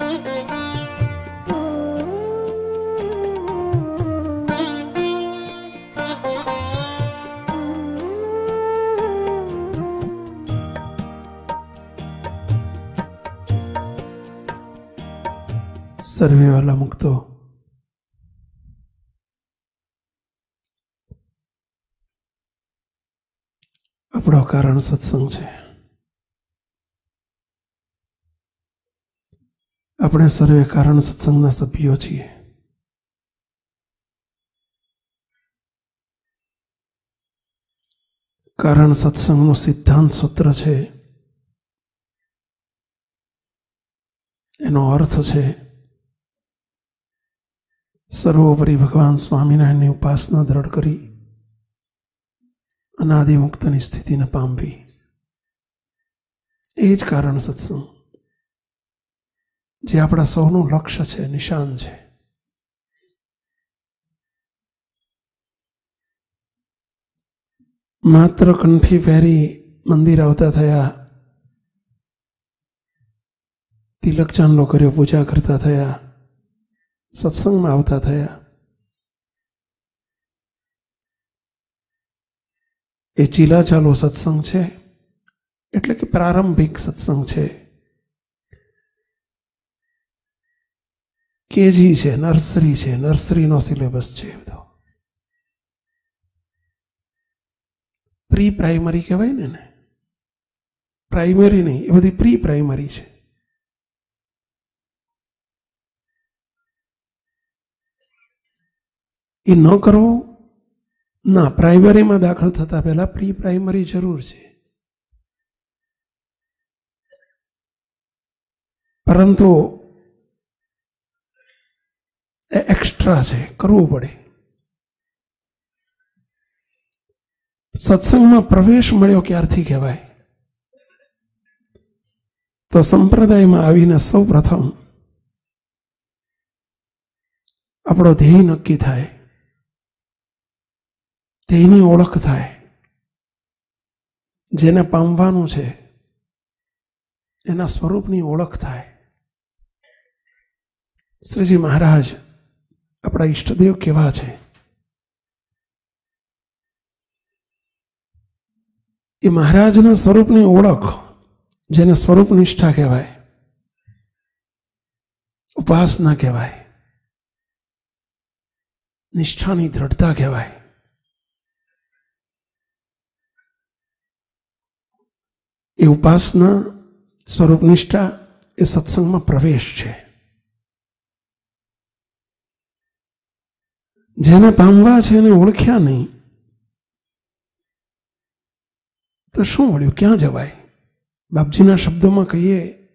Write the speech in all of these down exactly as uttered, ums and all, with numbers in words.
सर्वे वाला मुक्तो, આપણો કારણ સત્સંગ છે. આપણે સર્વે કારણ સત્સંગના સભ્યો છીએ. કારણ સત્સંગનું સિદ્ધાંત સૂત્ર છે, એનો અર્થ છે સર્વોપરી ભગવાન સ્વામિનારાયણની ઉપાસના દ્રઢ કરી અનાદિ મુક્તની સ્થિતિને પામવી. એ જ કારણ સત્સંગ, જે આપણા સૌનું લક્ષ્ય છે, નિશાન છે. માત્ર કંઠી પહેરી મંદિર આવતા થયા, તિલક ચાંદલો કર્યો, પૂજા કરતા થયા, સત્સંગમાં આવતા થયા, એ ચીલા ચાલુ સત્સંગ છે. એટલે કે પ્રારંભિક સત્સંગ છે, કેજી છે, નર્સરી છે, નર્સરીનો સિલેબસ છે. બધો પ્રી પ્રાઇમરી કહેવાય ને ને પ્રાઇમરી નહીં, એ બધી પ્રી પ્રાઇમરી છે. એ ન કરવું ના, પ્રાઇમરીમાં દાખલ થતા પહેલા પ્રી પ્રાઇમરી જરૂર છે. પરંતુ એ એક્સ્ટ્રા છે, કરવું પડે. સત્સંગમાં પ્રવેશ મળ્યો ક્યારથી કહેવાય? તો સંપ્રદાયમાં આવીને સૌ પ્રથમ આપણો ધ્યેય નક્કી થાય, તેની ઓળખ થાય, જેને પામવાનું છે એના સ્વરૂપની ઓળખ થાય. શ્રીજી મહારાજ આપણા ઈષ્ટદેવ કેવા છે એ મહારાજના સ્વરૂપની ઓળખ, જેને સ્વરૂપ નિષ્ઠા કહેવાય, ઉપાસના કહેવાય, નિષ્ઠાની દ્રઢતા કહેવાય. એ ઉપાસના, સ્વરૂપ નિષ્ઠા એ સત્સંગમાં પ્રવેશ છે. જેને પામવા છે એને ઓળખ્યા નહીં તો શું વળ્યું? ક્યાં જવાય? બાપજીના શબ્દોમાં કહીએ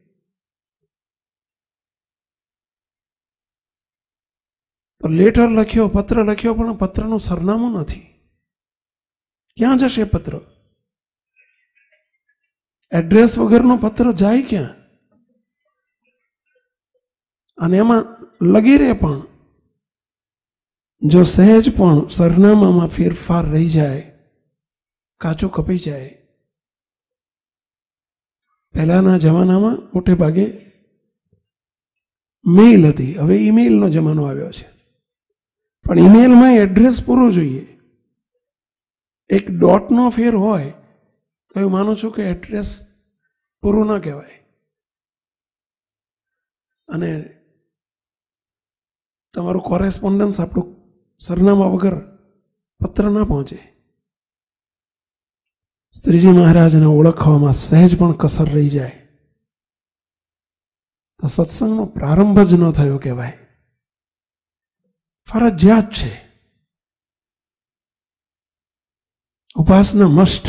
તો લેટર લખ્યો, પત્ર લખ્યો, પણ પત્રનું સરનામું નથી. ક્યાં જશે પત્ર? એડ્રેસ વગરનો પત્ર જાય ક્યાં? અને એમાં લગી રહે પણ જો સહેજ પણ સરનામામાં ફેરફાર રહી જાય, કાચું કપાઈ જાય. પહેલાના જમાનામાં મોટે ભાગે મેઇલ હતી, હવે ઈમેઇલનો જમાનો આવ્યો છે. પણ ઈમેઇલમાં એડ્રેસ પૂરું જોઈએ. એક ડોટનો ફેર હોય તો હું માનું છું કે એડ્રેસ પૂરું ના કહેવાય. અને તમારું કોરેસ્પોન્ડન્સ આપણું સરનામા વગર પત્ર ના પહોંચે. શ્રીજી મહારાજને ઓળખવામાં સહેજ પણ કસર રહી જાય તો સત્સંગનો પ્રારંભ જ ન થયો કહેવાય. ફરજિયાત છે. ઉપાસના મસ્ટ.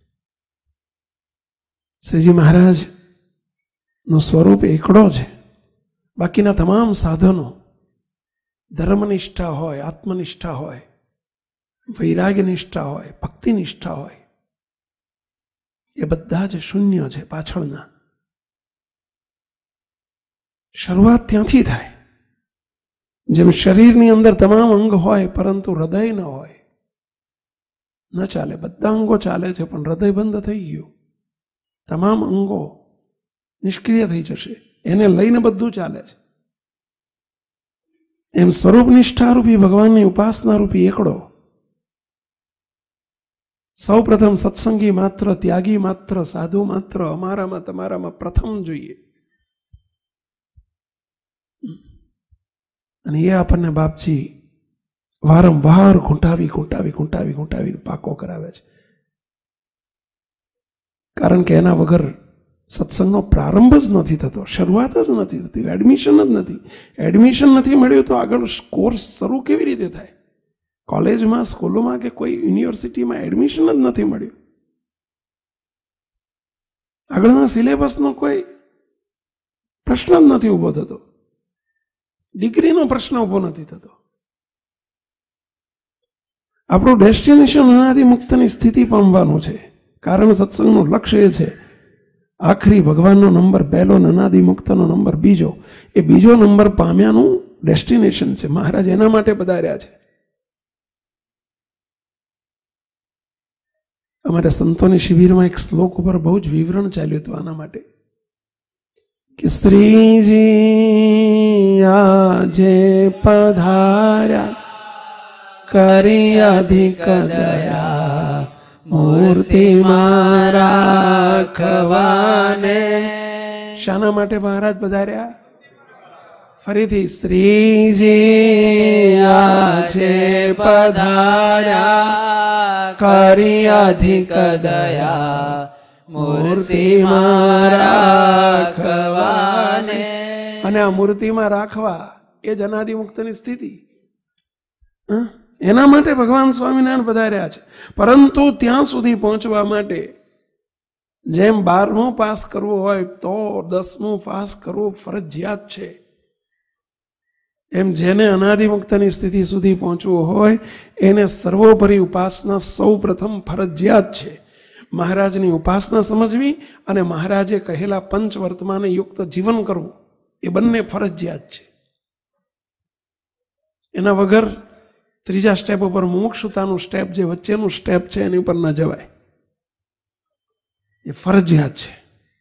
શ્રીજી મહારાજ નું સ્વરૂપ એકડો છે. બાકીના તમામ સાધનો ધર્મનિષ્ઠા હોય, આત્મનિષ્ઠા હોય, વૈરાગ્ય નિષ્ઠા હોય, ભક્તિ નિષ્ઠા હોય, એ બધા જ શૂન્ય છે પાછળના. શરૂઆત ત્યાંથી થાય. જેમ શરીરની અંદર તમામ અંગ હોય પરંતુ હૃદય ન હોય, ન ચાલે. બધા અંગો ચાલે છે પણ હૃદય બંધ થઈ ગયું, તમામ અંગો નિષ્ક્રિય થઈ જશે. એને લઈને બધું ચાલે છે. એમ સ્વરૂપ નિષ્ઠારૂપી ભગવાનની ઉપાસના રૂપી એકડો સૌ પ્રથમ સત્સંગી માત્ર, ત્યાગી માત્ર, સાધુ માત્ર, અમારામાં તમારામાં પ્રથમ જોઈએ. અને એ આપણને બાપજી વારંવાર ઘૂંટાવી ઘૂંટાવી ઘૂંટાવી ઘૂંટાવીને પાકો કરાવે છે. કારણ કે એના વગર સત્સંગનો પ્રારંભ જ નથી થતો, શરૂઆત જ નથી થતી, એડમિશન જ નથી. એડમિશન નથી મળ્યું તો આગળ કોર્સ શરૂ કેવી રીતે થાય? કોલેજમાં, સ્કૂલોમાં કે કોઈ યુનિવર્સિટીમાં એડમિશન જ નથી મળ્યું. આગળના સિલેબસનો કોઈ પ્રશ્ન જ નથી ઊભો થતો, ડિગ્રીનો પ્રશ્ન ઊભો નથી થતો. આપણું ડેસ્ટિનેશન અનાદિ મુક્તની સ્થિતિ પામવાનું છે. કારણ સત્સંગનું લક્ષ્ય એ છે આખરી ભગવાનનો નંબર પહેલો, અનાદિ મુક્તનો નંબર બીજો. એ બીજો નંબર પામ્યાનું ડેસ્ટિનેશન છે. મહારાજ એના માટે પધાર્યા છે. અમારા સંતોની શિબિરમાં એક શ્લોક ઉપર બહુ જ વિવરણ ચાલ્યું હતું આના માટે કે શ્રીજી આજે પધાર્યા કરી અધિક દયા મૂર્તિ રાખવાને. શાના માટે મહારાજ પધાર્યા? ફરીથી શ્રીજી આજે પધાર્યા કરી અધિક દયા મૂર્તિમાં રાખવાને. અને આ મૂર્તિમાં રાખવા એ જ અનાદિ મુક્તની સ્થિતિ. એના માટે ભગવાન સ્વામિનારાયણ પધાર્યા છે. પરંતુ ત્યાં સુધી પહોંચવા માટે જેમ બારમું પાસ કરવું હોય તો દસમું પાસ કરવું ફરજિયાત છે, એમ જેને અનાદિ મુક્તની સ્થિતિ સુધી પહોંચવું હોય એને સર્વોપરી ઉપાસના સૌ પ્રથમ ફરજિયાત છે. મહારાજની ઉપાસના સમજવી અને મહારાજે કહેલા પંચ વર્તમાને યુક્ત જીવન કરવું એ બંને ફરજિયાત છે. એના વગર ત્રીજા સ્ટેપ ઉપર મુમુક્ષુતાનું સ્ટેપ, જે વચ્ચેનું સ્ટેપ છે એની ઉપર ન જવાય. એ ફરજિયાત છે.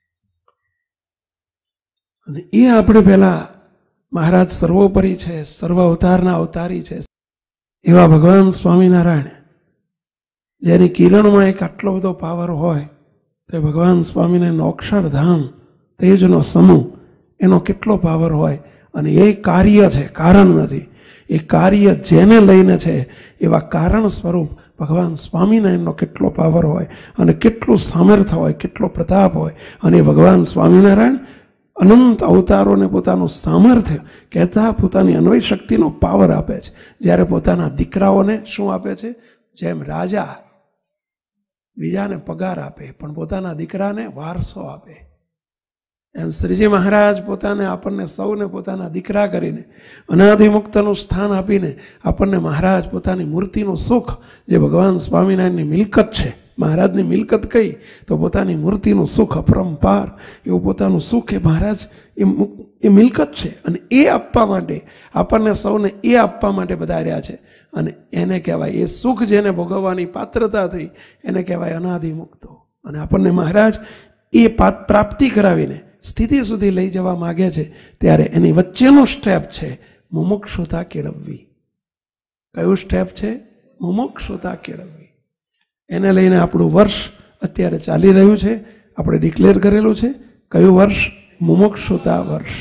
અને એ આપણે પહેલા મહારાજ સર્વોપરી છે, સર્વ અવતારના અવતારી છે એવા ભગવાન સ્વામિનારાયણ, જેની કિરણમાં એક આટલો બધો પાવર હોય તો ભગવાન સ્વામિનારાયણ અક્ષરધામ તેજનો સમૂહ એનો કેટલો પાવર હોય. અને એ કાર્ય છે, કારણ નથી. એ કાર્ય જેને લઈને છે એવા કારણ સ્વરૂપ ભગવાન સ્વામિનારાયણનો કેટલો પાવર હોય અને કેટલું સામર્થ્ય હોય, કેટલો પ્રતાપ હોય. અને ભગવાન સ્વામિનારાયણ અનંત અવતારોને પોતાનું સામર્થ્ય કહેતા પોતાની અન્વય શક્તિનો પાવર આપે છે. જ્યારે પોતાના દીકરાઓને શું આપે છે? જેમ રાજા બીજાને પગાર આપે પણ પોતાના દીકરાને વારસો આપે, એમ શ્રીજી મહારાજ પોતાને આપણને સૌને પોતાના દીકરા કરીને અનાદિમુક્તનું સ્થાન આપીને આપણને મહારાજ પોતાની મૂર્તિનું સુખ, જે ભગવાન સ્વામિનારાયણની મિલકત છે, મહારાજની મિલકત કઈ તો પોતાની મૂર્તિનું સુખ અપરંપાર એવું પોતાનું સુખ એ મહારાજ એ મિલકત છે. અને એ આપવા માટે આપણને સૌને એ આપવા માટે પધાર્યા છે. અને એને કહેવાય, એ સુખ જેને ભોગવવાની પાત્રતા થઈ એને કહેવાય અનાદિમુક્તો. અને આપણને મહારાજ એ પ્રાપ્તિ કરાવીને સ્થિતિ સુધી લઈ જવા માગે છે. ત્યારે એની વચ્ચેનું સ્ટેપ છે મુમુક્ષુતા કેળવવી. કયું સ્ટેપ છે? મુમુક્ષુતા કેળવવી. એને લઈને આપણું વર્ષ અત્યારે ચાલી રહ્યું છે. આપણે ડિક્લેર કરેલું છે કયું વર્ષ? મુમુક્ષુતા વર્ષ.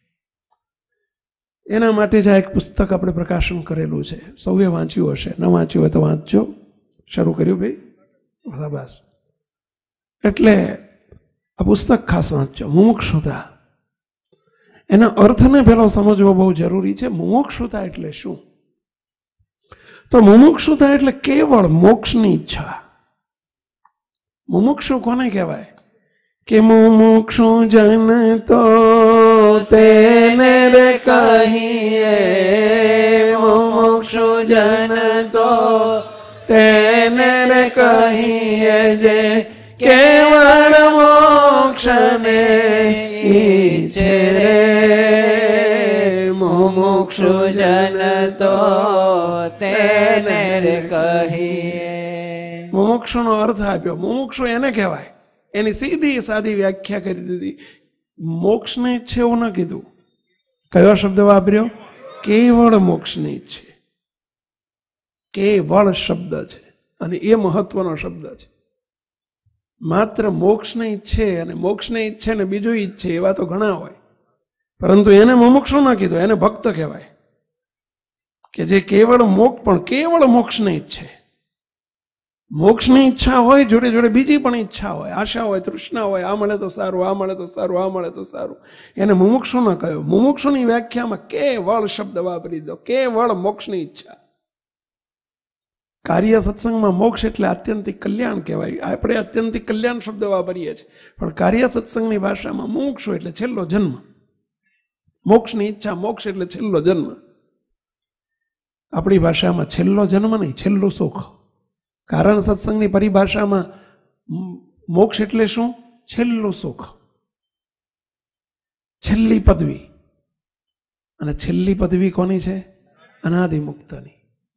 એના માટે જ આ એક પુસ્તક આપણે પ્રકાશન કરેલું છે. સૌએ વાંચ્યું હશે, ન વાંચ્યું હોય તો વાંચજો. શરૂ કર્યું ભાઈ? બસ. એટલે આ પુસ્તક ખાસ વાંચજો, મુમુક્ષુતા. એના અર્થને પેલો સમજવો બહુ જરૂરી છે. મુમુક્ષુતા એટલે શું? તો મુમુક્ષુતા એટલે કેવળ મોક્ષની ઈચ્છા. મુમુક્ષુ કોને કહેવાય? કે મુમુક્ષુ જન તો તેને રે કહીએ, મુમુક્ષુ જન તો તેને રે કહીએ જે કેવળ મોક્ષને ઈચ્છે રે. મુમુક્ષુ જન તો તેને રે કહીએ. મુમુક્ષુનો અર્થ આપ્યો. મુમુક્ષુ એને કહેવાય, એની સીધી સાદી વ્યાખ્યા કરી દીધી. મોક્ષને ઈચ્છે એવું ન કીધું. કયો શબ્દ વાપર્યો? કેવળ મોક્ષને ઈચ્છે. કેવળ શબ્દ છે અને એ મહત્વનો શબ્દ છે. માત્ર મોક્ષને ઈચ્છે અને મોક્ષને ઈચ્છે ને બીજું ઈચ્છે એવા તો ઘણા હોય, પરંતુ એને મુમુક્ષુ ન કીધું, એને ભક્ત કહેવાય. કે જે કેવળ મોક્ષ પણ કેવળ મોક્ષને ઈચ્છે. મોક્ષની ઈચ્છા હોય, જોડે જોડે બીજી પણ ઈચ્છા હોય, આશા હોય, તૃષ્ણા હોય, આ મળે તો સારું, આ મળે તો સારું, આ મળે તો સારું. એને મુમુક્ષુ ન કહ્યું. મુમુક્ષુની વ્યાખ્યામાં કેવળ શબ્દ વાપરી દો, કેવળ મોક્ષની ઈચ્છા. કાર્ય સત્સંગમાં મોક્ષ એટલે આત્યંતિક કલ્યાણ કહેવાય. આપણે આત્યંતિક કલ્યાણ શબ્દ વાપરીએ છીએ, પણ કાર્ય સત્સંગની ભાષામાં મુમુક્ષુ એટલે છેલ્લો જન્મ. મોક્ષની ઈચ્છા, મોક્ષ એટલે છેલ્લો જન્મ. આપણી ભાષામાં છેલ્લો જન્મ નહીં, છેલ્લું સુખ. કારણ સત્સંગની પરિભાષામાં મોક્ષ એટલે શું? છેલ્લું સુખ, છેલ્લી પદવી. અને છેલ્લી પદવી કોની છે? અનાદિમુક્તની.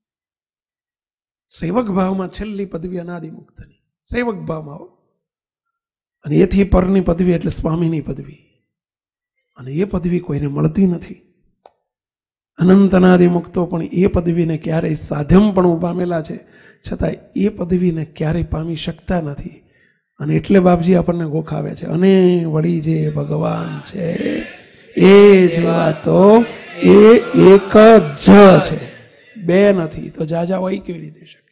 સેવક ભાવમાં છેલ્લી પદવી અનાદિમુક્તની. સેવક ભાવમાં હો. અને એથી પરની પદવી એટલે સ્વામીની પદવી. અને એ પદવી કોઈને મળતી નથી. અનંત અનાદિમુક્તો પણ એ પદવીને ક્યારેય સાધ્યમ પણ પામેલા છે, છતાં એ પદવીને ક્યારેય પામી શકતા નથી. અને એટલે બાપજી આપણને ગોખાવે છે, અને વળી જે ભગવાન છે એ જેવા તો એ એક જ છે, બે નથી. તો જાજા હોય કેવી રીતે શકે?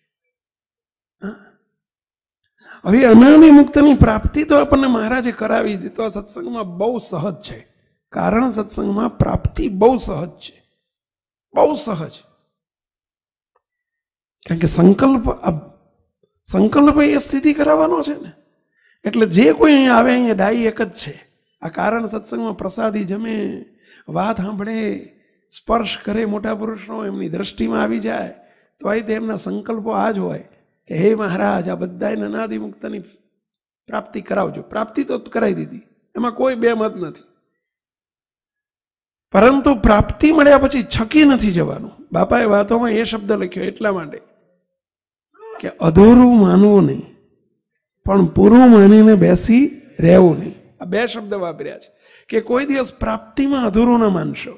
હવે અનાદિમુક્તની પ્રાપ્તિ તો આપણને મહારાજે કરાવી દીધી. તો આ સત્સંગમાં બહુ સહજ છે. કારણ સત્સંગમાં પ્રાપ્તિ બહુ સહજ છે, બહુ સહજ. કારણ કે સંકલ્પ સંકલ્પ એ સ્થિતિ કરાવવાનો છે ને. એટલે જે કોઈ અહીંયા આવે અહીંયા ડાઈ એક જ છે. આ કારણ સત્સંગમાં પ્રસાદી જમે, વાત સાંભળે, સ્પર્શ કરે મોટા પુરુષનો, એમની દ્રષ્ટિમાં આવી જાય તો અહીં તેમના સંકલ્પો આ જ હોય કે હે મહારાજ, આ બધાને અનાદિમુક્તની પ્રાપ્તિ કરાવજો. પ્રાપ્તિ તો કરાવી દીધી, એમાં કોઈ બે મત નથી. પરંતુ પ્રાપ્તિ મળ્યા પછી છકી નથી જવાનું. બાપાએ વાતોમાં એ શબ્દ લખ્યો એટલા માટે કે અધૂરું માનવું નહીં, પણ પૂરું માનીને બેસી રહેવું નહીં. આ બે શબ્દ વાપર્યા છે કે કોઈ દિવસ પ્રાપ્તિમાં અધૂરું ન માનશો.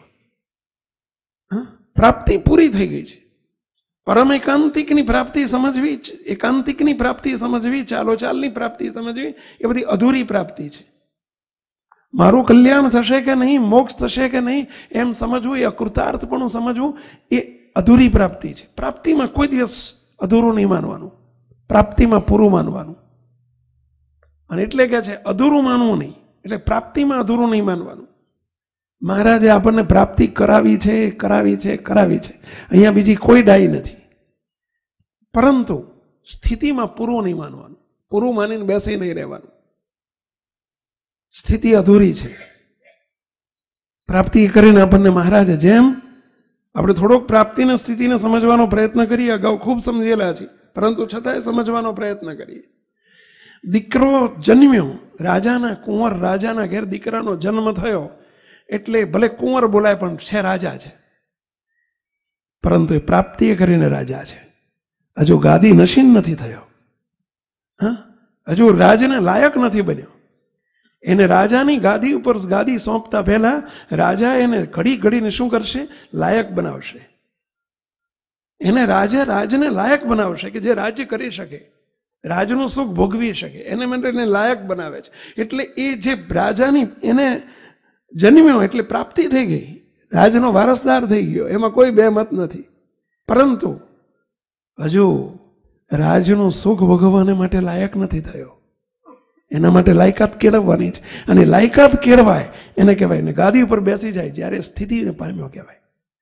પ્રાપ્તિ પૂરી થઈ ગઈ છે. પરમ એકાંતિકની પ્રાપ્તિ સમજવી, એકાંતિકની પ્રાપ્તિ સમજવી, ચાલો ચાલની પ્રાપ્તિ સમજવી, એ બધી અધૂરી પ્રાપ્તિ છે. મારું કલ્યાણ થશે કે નહીં, મોક્ષ થશે કે નહીં એમ સમજવું, એ અકૃતાર્થપણું સમજવું, એ અધૂરી પ્રાપ્તિ છે. પ્રાપ્તિમાં કોઈ દિવસ અધૂરું નહીં માનવાનું, પ્રાપ્તિમાં પૂરું માનવાનું. અને એટલે કે છે અધૂરું માનવું નહીં, એટલે પ્રાપ્તિમાં અધૂરું નહીં માનવાનું. મહારાજે આપણને પ્રાપ્તિ કરાવી છે, કરાવી છે, કરાવી છે. અહીંયા બીજી કોઈ ડાઈ નથી. પરંતુ સ્થિતિમાં પૂરું નહીં માનવાનું, પૂરું માનીને બેસી નહીં રહેવાનું. સ્થિતિ અધૂરી છે. પ્રાપ્તિ કરીને આપણને મહારાજે જેમ આપણે થોડોક પ્રાપ્તિને સ્થિતિને સમજવાનો પ્રયત્ન કરીએ, અગાઉ ખૂબ સમજેલા છે, પરંતુ છતાંય સમજવાનો પ્રયત્ન કરીએ. દીકરો જન્મ્યો, રાજાના કુંવર રાજાના ઘેર દીકરાનો જન્મ થયો એટલે ભલે કુંવર બોલાય પણ છે રાજા છે. પરંતુ એ પ્રાપ્તિ કરીને રાજા છે. હજુ ગાદી નશીન નથી થયો, હા, હજુ રાજને લાયક નથી બન્યો. એને રાજાની ગાદી ઉપર ગાદી સોંપતા પહેલા રાજા એને ઘડી ઘડીને શું કરશે? લાયક બનાવશે. એને રાજા રાજને લાયક બનાવશે કે જે રાજ્ય કરી શકે, રાજનું સુખ ભોગવી શકે, એને માટે એને લાયક બનાવે છે. એટલે એ જે રાજાની એને જન્મ્યો એટલે પ્રાપ્તિ થઈ ગઈ, રાજનો વારસદાર થઈ ગયો, એમાં કોઈ બે મત નથી. પરંતુ હજુ રાજનું સુખ ભોગવવાને માટે લાયક નથી થયો. એના માટે લાયકાત કેળવવાની છે. અને લાયકાત કેળવાય એને કહેવાય ને ગાદી ઉપર બેસી જાય જ્યારે સ્થિતિને પામ્યો કહેવાય.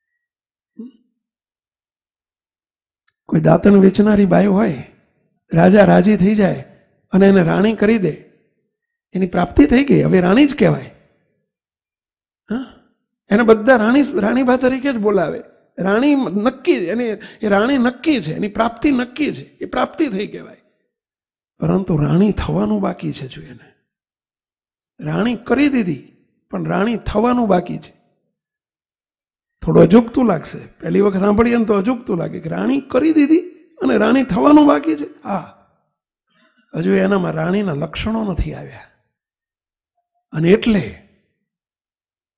કોઈ દાંતણ વેચનારી બાઈ હોય, રાજા રાજી થઈ જાય અને એને રાણી કરી દે, એની પ્રાપ્તિ થઈ ગઈ, હવે રાણી જ કહેવાય. હા, એને બધા રાણી રાણીબા તરીકે જ બોલાવે. રાણી નક્કી, એની એ રાણી નક્કી છે, એની પ્રાપ્તિ નક્કી છે, એ પ્રાપ્તિ થઈ કહેવાય. પરંતુ રાણી થવાનું બાકી છે. જો એને રાણી કરી દીધી પણ રાણી થવાનું બાકી છે. થોડું અજુગતું લાગશે, પહેલી વખત સાંભળીએ ને તો અજુગતું લાગે કે રાણી કરી દીધી અને રાણી થવાનું બાકી છે. હા, હજુ એનામાં રાણીના લક્ષણો નથી આવ્યા. અને એટલે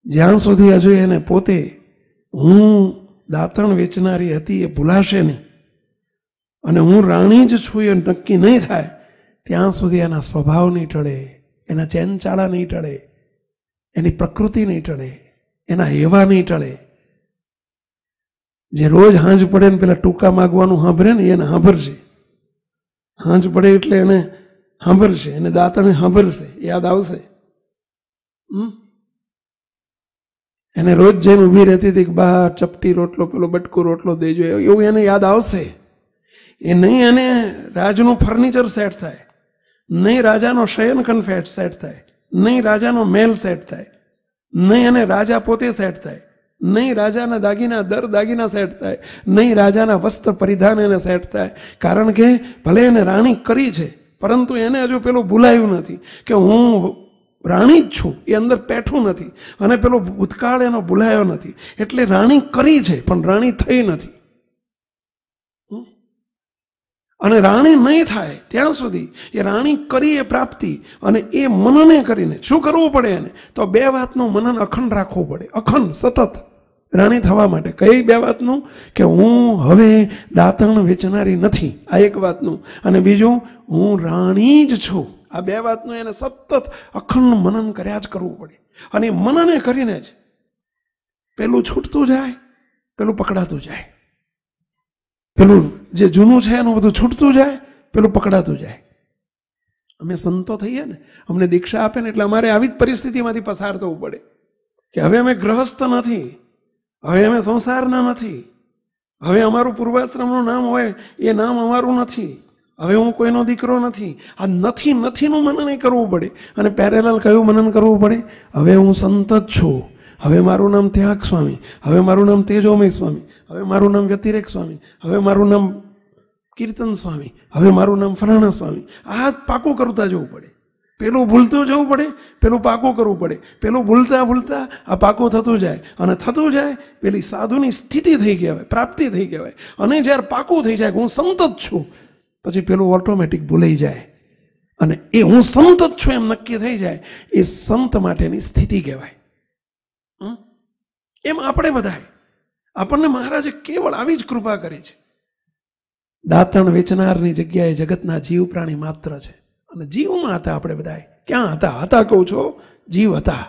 જ્યાં સુધી હજુ એને પોતે હું દાંતણ વેચનારી હતી એ ભૂલાશે નહીં અને હું રાણી જ છું એ નક્કી નહીં થાય ત્યાં સુધી એના સ્વભાવ નહીં ટળે, એના ચેનચાળા નહીં ટળે, એની પ્રકૃતિ નહીં ટળે, એના હેવા નહીં ટળે. જે રોજ હાંજ પડે ને પેલા ટૂંકા માગવાનું સાંભળે ને એને સાંભળશે. હાંજ પડે એટલે એને સાંભળશે, એને દાંતણે સાંભળશે, યાદ આવશે. હમ એને રોજ જઈને ઊભી રહેતી હતી કે બહાર ચપટી રોટલો પેલો બટકું રોટલો દેજો, એવું એને યાદ આવશે. એ નહીં એને રાજનું ફર્નિચર સેટ થાય, નહીં રાજાનો શયનખંડ સેટ થાય, નહીં રાજાનો મહેલ સેટ થાય, નહીં એને રાજા પોતે સેટ થાય, નહીં રાજાના દાગીના દર દાગીના સેટ થાય, નહીં રાજાના વસ્ત્ર પરિધાન એને સેટ થાય. કારણ કે ભલે એને રાણી કરી છે પરંતુ એને હજુ પેલું ભૂલાયું નથી કે હું રાણી જ છું, એ અંદર પેઠું નથી અને પેલો ભૂતકાળ એનો ભૂલાયો નથી. એટલે રાણી કરી છે પણ રાણી થઈ નથી. અને રાણી નહીં થાય ત્યાં સુધી એ રાણી કરી એ પ્રાપ્તિ અને એ મનને કરીને શું કરવું પડે એને? તો બે વાતનું મનન અખંડ રાખવું પડે, અખંડ સતત રાણી થવા માટે. કઈ બે વાતનું? કે હું હવે દાંતણ વેચનારી નથી, આ એક વાતનું, અને બીજું હું રાણી જ છું. આ બે વાતનું એને સતત અખંડ મનન કર્યા જ કરવું પડે. અને એ મનને કરીને જ પેલું છૂટતું જાય, પેલું પકડાતું જાય, પેલું જે જૂનું છે એનું બધું છૂટતું જાય, પેલું પકડાતું જાય. અમે સંતો થઈએ ને, અમને દીક્ષા આપે ને એટલે અમારે આવી જ પરિસ્થિતિમાંથી પસાર થવું પડે કે હવે અમે ગ્રહસ્થ નથી, હવે અમે સંસારના નથી, હવે અમારું પૂર્વાશ્રમનું નામ હોય એ નામ અમારું નથી, હવે હું કોઈનો દીકરો નથી. આ નથી નથીનું મનન કરવું પડે. અને પેરેલલ કયું મનન કરવું પડે? હવે હું સંત જ છું, હવે મારું નામ ત્યાગ સ્વામી, હવે મારું નામ તેજોમય સ્વામી, હવે મારું નામ વ્યતિરેક સ્વામી, હવે મારું નામ કીર્તન સ્વામી, હવે મારું નામ ફલાણા સ્વામી. આ પાકું કરતા જવું પડે. પેલું ભૂલતું જવું પડે, પેલું પાકું કરવું પડે. પેલું ભૂલતા ભૂલતા આ પાકું થતું જાય અને થતું જાય પેલી સાધુની સ્થિતિ થઈ કહેવાય, પ્રાપ્તિ થઈ કહેવાય. અને જ્યારે પાકું થઈ જાય હું સંત જ છું, પછી પેલું ઓટોમેટિક ભૂલાઈ જાય અને એ હું સંત જ છું એમ નક્કી થઈ જાય. એ સંત માટેની સ્થિતિ કહેવાય. એમ આપણે બધાય, આપણને મહારાજે કેવળ આવી જ કૃપા કરી છે. દાંતણ વેચનારની જગ્યાએ જગતના જીવ પ્રાણી માત્ર છે. અને જીવમાં હતા આપણે બધાય. ક્યાં હતા? હતા કહું છો, જીવ હતા.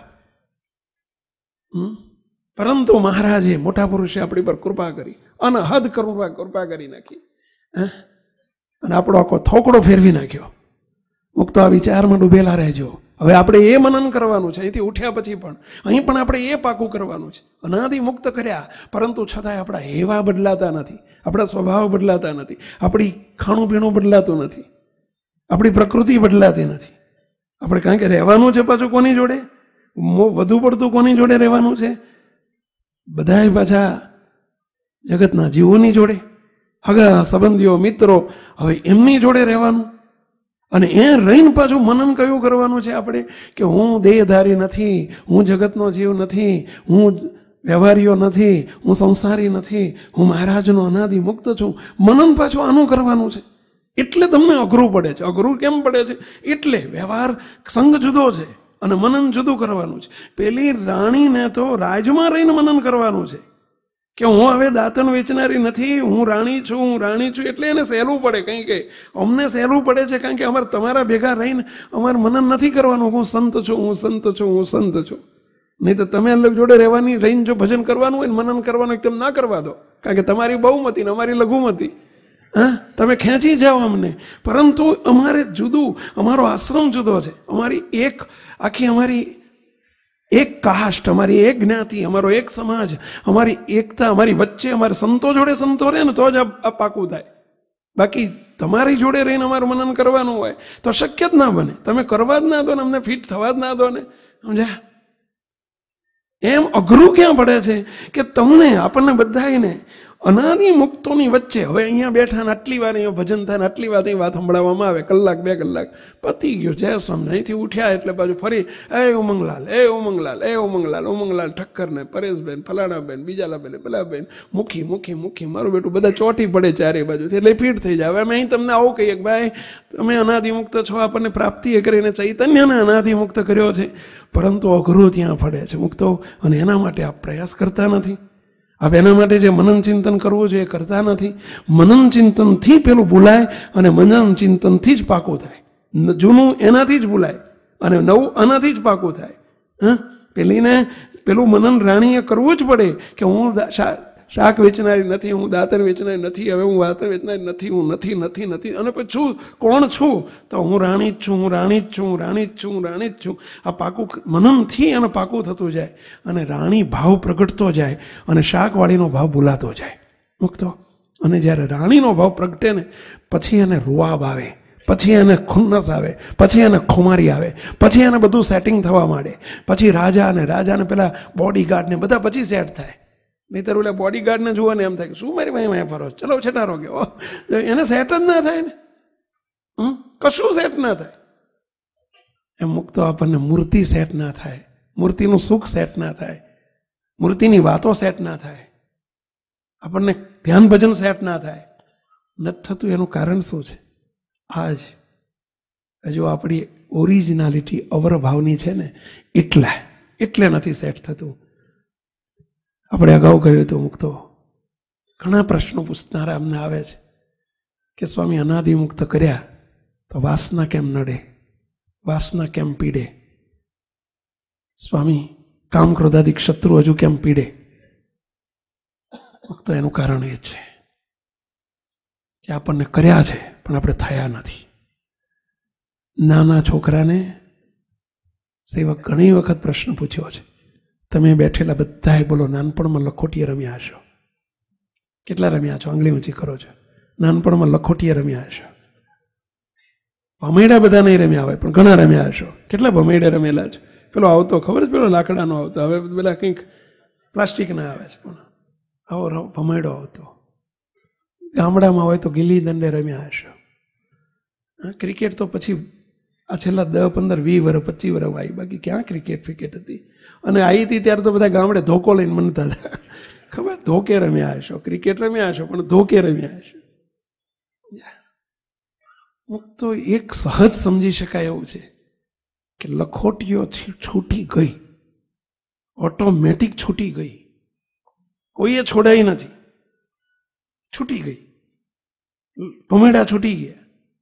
પરંતુ મહારાજે, મોટા પુરુષે આપણી પર કૃપા કરી, અનહદ કૃપા કૃપા કરી નાખી અને આપણો આખો થોકડો ફેરવી નાખ્યો. મુક્તો આ વિચારમાં ડૂબેલા રહેજો. હવે આપણે એ મનન કરવાનું છે. અહીંથી ઉઠ્યા પછી પણ અહીં પણ આપણે એ પાકું કરવાનું છે. અનાદિ મુક્ત કર્યા, પરંતુ છતાંય આપણા હેવા બદલાતા નથી, આપણા સ્વભાવ બદલાતા નથી, આપણી ખાણું પીણું બદલાતું નથી, આપણી પ્રકૃતિ બદલાતી નથી. આપણે કારણ કે રહેવાનું છે પાછું કોની જોડે? વધુ પડતું કોની જોડે રહેવાનું છે? બધાય પાછા જગતના જીવોની જોડે, હગા સંબંધીઓ મિત્રો, હવે એમની જોડે રહેવાનું. અને એ રહીને પાછું મનન કયું કરવાનું છે આપણે? કે હું દેહધારી નથી, હું જગતનો જીવ નથી, હું વ્યવહારીઓ નથી, હું સંસારી નથી, હું મહારાજનો અનાદિ મુક્ત છું. મનન પાછું આનું કરવાનું છે. એટલે તમને અઘરું પડે છે. અઘરું કેમ પડે છે? એટલે વ્યવહાર સંગ જુદો છે અને મનન જુદું કરવાનું છે. પેલી રાણીને તો રાજમાં રહીને મનન કરવાનું છે કે હું હવે દાંતણ વેચનારી નથી, હું રાણી છું, હું રાણી છું. એટલે એને સહેલું પડે. કંઈ કે અમને સહેલું પડે છે કારણ કે અમારે તમારા ભેગા રહીને અમારે મનન નથી કરવાનું. હું સંત છું, હું સંત છું, હું સંત છું. નહીં તો તમે અલગ જોડે રહેવાની, રહીને જો ભજન કરવાનું હોય ને મનન કરવાનું એકદમ ના કરવા દો. કારણ કે તમારી બહુમતી ને અમારી લઘુમતી, હા, તમે ખેંચી જાઓ અમને. પરંતુ અમારે જુદું, અમારો આશ્રમ જુદો છે, અમારી એક આખી અમારી એક કાસ્ટ, અમારી એક જ્ઞાતિ, અમારો એક સમાજ, અમારી એકતા, અમારી વચ્ચે અમારે સંતો જોડે સંતો રહે ને તો જ આ પાકું થાય. બાકી તમારી જોડે રહીને અમારું મનન કરવાનું હોય તો શક્ય જ ના બને. તમે કરવા જ ના દો ને, અમને ફિટ થવા જ ના દો ને. સમજ્યા? એમ અઘરું ક્યાં પડે છે કે તમને, આપણને બધાને અનાદિ મુક્તોની વચ્ચે હવે અહીંયા બેઠા ને આટલી વાર અહીંયા ભજન થાય ને આટલી વાર અહીં વાત સંભળાવવામાં આવે, કલાક બે કલાક પતી ગયું, જય સ્વામી. અહીંથી ઉઠ્યા એટલે પાછું ફરી એ ઉમંગલાલ, એ ઉમંગલાલ, એ ઉમંગલાલ, ઉમંગલાલ ઠક્કરને, પરેશબેન, ફલાણાબેન, બીજાલાબેન, પેલાબેન, મુખી મુખી મુખી, મારું બેટું બધા ચોટી પડે ચારે બાજુથી, એટલે ફીટ થઈ જાય. હવે અમે અહીં તમને આવું કહીએ કે ભાઈ તમે અનાદિમુક્ત છો, આપણને પ્રાપ્તિએ કરીને ચૈતન્યને અનાદિમુક્ત કર્યો છે, પરંતુ અઘરું ત્યાં પડે છે મુક્તો, અને એના માટે આપ પ્રયાસ કરતા નથી. આપ એના માટે જે મનન ચિંતન કરવું જોઈએ એ કરતા નથી. મનન ચિંતનથી પેલું ભૂલાય અને મનન ચિંતનથી જ પાકું થાય. જૂનું એનાથી જ ભૂલાય અને નવું આનાથી જ પાકું થાય. હા, પેલીને પેલું મનન રાણીએ કરવું જ પડે કે હું શાક વેચનારી નથી, હું દાતર વેચનારી નથી, હવે હું વાતર વેચનારી નથી, હું નથી નથી નથી અને પછી છું કોણ છું? તો હું રાણી જ છું, હું રાણી જ છું, હું રાણી જ છું, હું રાણી જ છું. આ પાકું મનનથી અને પાકું થતું જાય અને રાણી ભાવ પ્રગટતો જાય અને શાકવાળીનો ભાવ ભૂલાતો જાય મુક્તો. અને જ્યારે રાણીનો ભાવ પ્રગટે ને પછી એને રૂઆબ આવે, પછી એને ખુન્નસ આવે, પછી એને ખુમારી આવે, પછી એને બધું સેટિંગ થવા માંડે, પછી રાજા અને રાજાને પેલા બોડીગાર્ડને બધા પછી સેટ થાય. નહીતર ઓલા બોડીગાર્ડને જુઓ ને એમ થાય કે શું મારી ભાઈ અહીંયા ફરો, ચલો છટારો ગયો, એને સેટ જ ના થાય ને, હમ કશું સેટ ના થાય. એમ મુક્તો આપણને મૂર્તિ સેટ ના થાય, મૂર્તિનું સુખ સેટ ના થાય, મૂર્તિની વાતો સેટ ના થાય, આપણને ધ્યાન ભજન સેટ ના થાય. નથી થતું એનું કારણ શું છે? આજ હજુ આપણી ઓરિજિનાલિટી અવર ભાવની છે ને એટલે એટલે નથી સેટ થતું. આપણે અગાઉ કહ્યું હતું મુક્તો ઘણા પ્રશ્નો પૂછનારા અમને આવે છે કે સ્વામી અનાદિમુક્ત કર્યા તો વાસના કેમ નડે, વાસના કેમ પીડે, સ્વામી કામ ક્રોધાદિક શત્રુ હજુ કેમ પીડે? મુક્તો એનું કારણ એ છે કે આપણને કર્યા છે પણ આપણે થયા નથી. નાના છોકરાને સેવક ઘણી વખત પ્રશ્ન પૂછ્યો છે, તમે બેઠેલા બધાએ બોલો નાનપણમાં લખોટીએ રમ્યા હશો. કેટલા રમ્યા છો? આંગળી ઊંચી કરો છો. નાનપણમાં લખોટીએ રમ્યા હશો. ભમેડા બધા નહીં રમ્યા હોય પણ ઘણા રમ્યા હશો. કેટલા ભમેડા રમેલા છે? પેલો આવતો ખબર છે, પેલો લાકડાનો આવતો, હવે પેલા કંઈક પ્લાસ્ટિકના આવે છે, પણ આવો ભમેડો આવતો. ગામડામાં હોય તો ગિલ્લી દંડે રમ્યા હશો. ક્રિકેટ તો પછી આ છેલ્લા દસ પંદર વીસ વર્ષ પચીસ વર્ષ આવી, બાકી ક્યાં ક્રિકેટ ફ્રિકેટ હતી. અને આવી હતી ત્યારે તો બધા ગામડે ધોકો લઈને મનતા હતા, ખબર? ધોકે રમ્યા હશો, ક્રિકેટ રમ્યા હશો પણ ધોકે રમ્યા હશો. તો એક સહજ સમજી શકાય એવું છે કે લખોટીઓ છૂટી ગઈ, ઓટોમેટિક છૂટી ગઈ, કોઈએ છોડાઈ નથી, છૂટી ગઈ. ભમેડા છૂટી ગયા.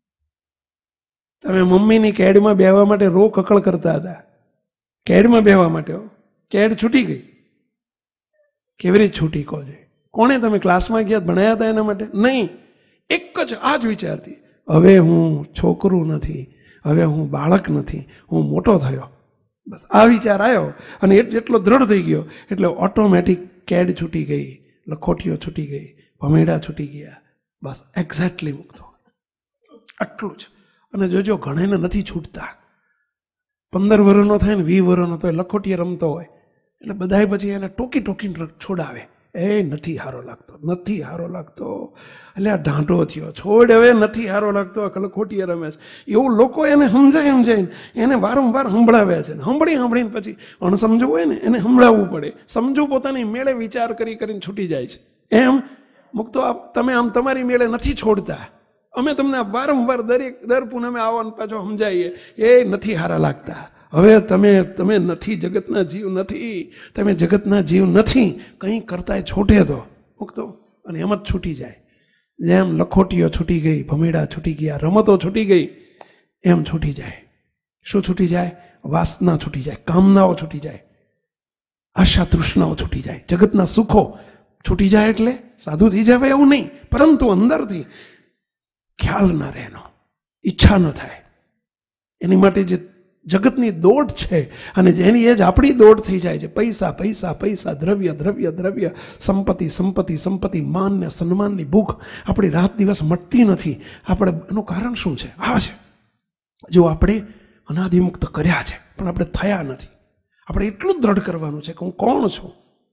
તમે મમ્મીની કેડમાં બેહવા માટે રો કકળ કરતા હતા, કેડમાં બેહવા માટે, કેડ છૂટી ગઈ. કેવી રીતે છૂટી કહો છે? કોણે? તમે ક્લાસમાં ગયા ભણાયા હતા એના માટે? નહીં. એક જ આ જ વિચારથી હવે હું છોકરું નથી, હવે હું બાળક નથી, હું મોટો થયો. બસ આ વિચાર આવ્યો અને એટલો દ્રઢ થઈ ગયો એટલે ઓટોમેટિક કેડ છૂટી ગઈ, લખોટીઓ છૂટી ગઈ, ભમેડા છૂટી ગયા. બસ એક્ઝેક્ટલી મુક્તો આટલું જ. અને જોજો ઘણાને નથી છૂટતા. પંદર વર્ષનો થાય ને વીસ વર્ષનો તો લખોટીએ રમતો હોય એટલે બધાય પછી એને ટોકી ટોકીને છોડાવે. એ નથી હારો લાગતો, નથી હારો લાગતો, એટલે આ ઢાંઢો થયો, છોડ હવે નથી હારો લાગતો, લખોટીએ રમે છે. એવું લોકો એને સમજાય સમજાય એને વારંવાર સંભળાવે છે. સાંભળી સાંભળીને પછી અણસમજવું હોય ને એને સંભળાવવું પડે. સમજવું પોતાની મેળે વિચાર કરી કરીને છૂટી જાય છે. એમ મુક્તો તમે આમ તમારી મેળે નથી છોડતા. અમે તમને વારંવાર દરેક દર પૂનમે આવો પાછો સમજાવીએ, એ નથી હારા લાગતા. હવે તમે તમે નથી જગતના જીવ નથી, તમે જગતના જીવ નથી, કંઈ કરતા છોટે તો મુક્તો અને એમ જ છૂટી જાય. જેમ લખોટીઓ છૂટી ગઈ, ભમેડા છૂટી ગયા, રમતો છૂટી ગઈ, એમ છૂટી જાય. શું છૂટી જાય? વાસના છૂટી જાય, કામનાઓ છૂટી જાય, આશા તૃષ્ણાઓ છૂટી જાય, જગતના સુખો છૂટી જાય. એટલે સાધુ થઈ જાય એવું નહીં, પરંતુ અંદરથી ખ્યાલ ના રહેનો, ઈચ્છા ન થાય. એની માટે જે જગતની દોડ છે અને જેની એ જ આપણી દોડ થઈ જાય છે, પૈસા પૈસા પૈસા, દ્રવ્ય દ્રવ્ય દ્રવ્ય, સંપત્તિ સંપત્તિ સંપત્તિ, માન ને સન્માનની ભૂખ આપણી રાત દિવસ મટતી નથી. આપણે એનું કારણ શું છે? આ છે, જો આપણે અનાદિમુક્ત કર્યા છે પણ આપણે થયા નથી. આપણે એટલું જ દ્રઢ કરવાનું છે કે હું કોણ છું,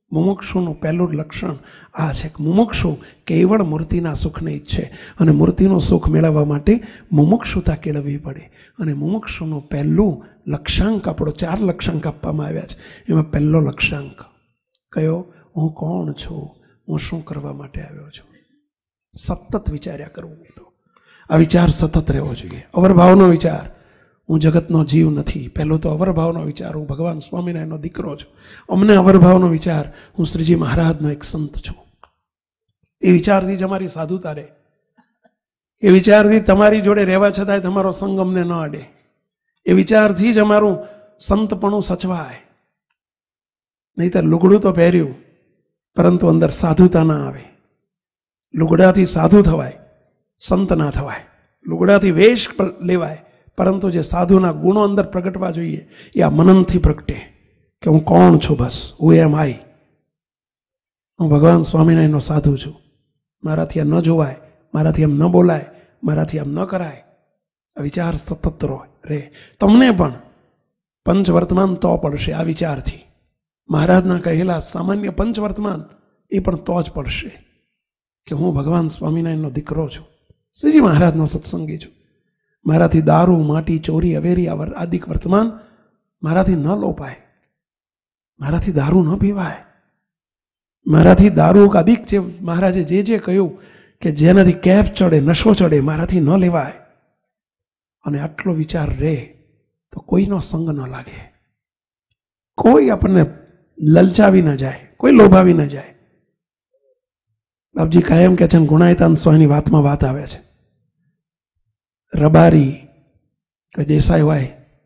મુમુક્ષુનું પહેલું લક્ષણ આ છે કે મુમુક્ષુ કેવળ મૂર્તિના સુખને ઈચ્છે અને મૂર્તિનું સુખ મેળવવા માટે મુમુક્ષુતા કેળવવી પડે. અને મુમુક્ષુનું પહેલું લક્ષ્યાંક આપણો ચાર લક્ષ્યાંક આપવામાં આવ્યા છે. એમાં પહેલો લક્ષ્યાંક કયો? હું કોણ છું, હું શું કરવા માટે આવ્યો છું. સતત વિચાર્યા કરવું. તો આ વિચાર સતત રહેવો જોઈએ. અવરભાવનો વિચાર, હું જગતનો જીવ નથી. પહેલો તો અવરભાવનો વિચાર, હું ભગવાન સ્વામિનારાયણનો દીકરો છું. અમને અવરભાવનો વિચાર, હું શ્રીજી મહારાજનો એક સંત છું. એ વિચારથી જ અમારી સાધુતા રહે. એ વિચારથી તમારી જોડે રહેવા છતાંય તમારો સંગ અમને ન અડે. એ વિચારથી જ અમારું સંતપણું સચવાય. નહીતર લુગડું તો પહેર્યું પરંતુ અંદર સાધુતા ના આવે. લુગડાથી સાધુ થવાય, સંત ના થવાય. લુગડાથી વેશ લેવાય પરંતુ જે સાધુના ગુણો અંદર પ્રગટવા જોઈએ એ આ મનનથી પ્રગટે કે હું કોણ છું. બસ હું એમ આઈ, હું ભગવાન સ્વામિનારાયણનો સાધુ છું. મારાથી એમ ન જોવાય, મારાથી એમ ન બોલાય, મારાથી એમ ન કરાય. આ વિચાર સતત રહે. તમને પણ પંચવર્તમાન તો પડશે આ વિચારથી. મહારાજના કહેલા સામાન્ય પંચવર્તમાન એ પણ તો જ પડશે કે હું ભગવાન સ્વામિનારાયણનો દીકરો છું, શ્રીજી મહારાજનો સત્સંગી છું. મારાથી દારૂ, માટી, ચોરી, અવેરી આદિક વર્તમાન મારાથી ન લોપાય. મારાથી દારૂ ન પીવાય. મારાથી દારૂ આદિક જે મહારાજે જે જે કહ્યું કે જેનાથી કેફ ચડે, નશો ચડે, મારાથી ન લેવાય. અને આટલો વિચાર રહે તો કોઈનો સંગ ન લાગે. કોઈ આપણને લલચાવી ન જાય, કોઈ લોભાવી ન જાય. બાપજી કાયમ કે છે, ગુણાયતાન સ્વામીની વાતમાં વાત આવે છે. રબારી કે દેસાઈ હોય,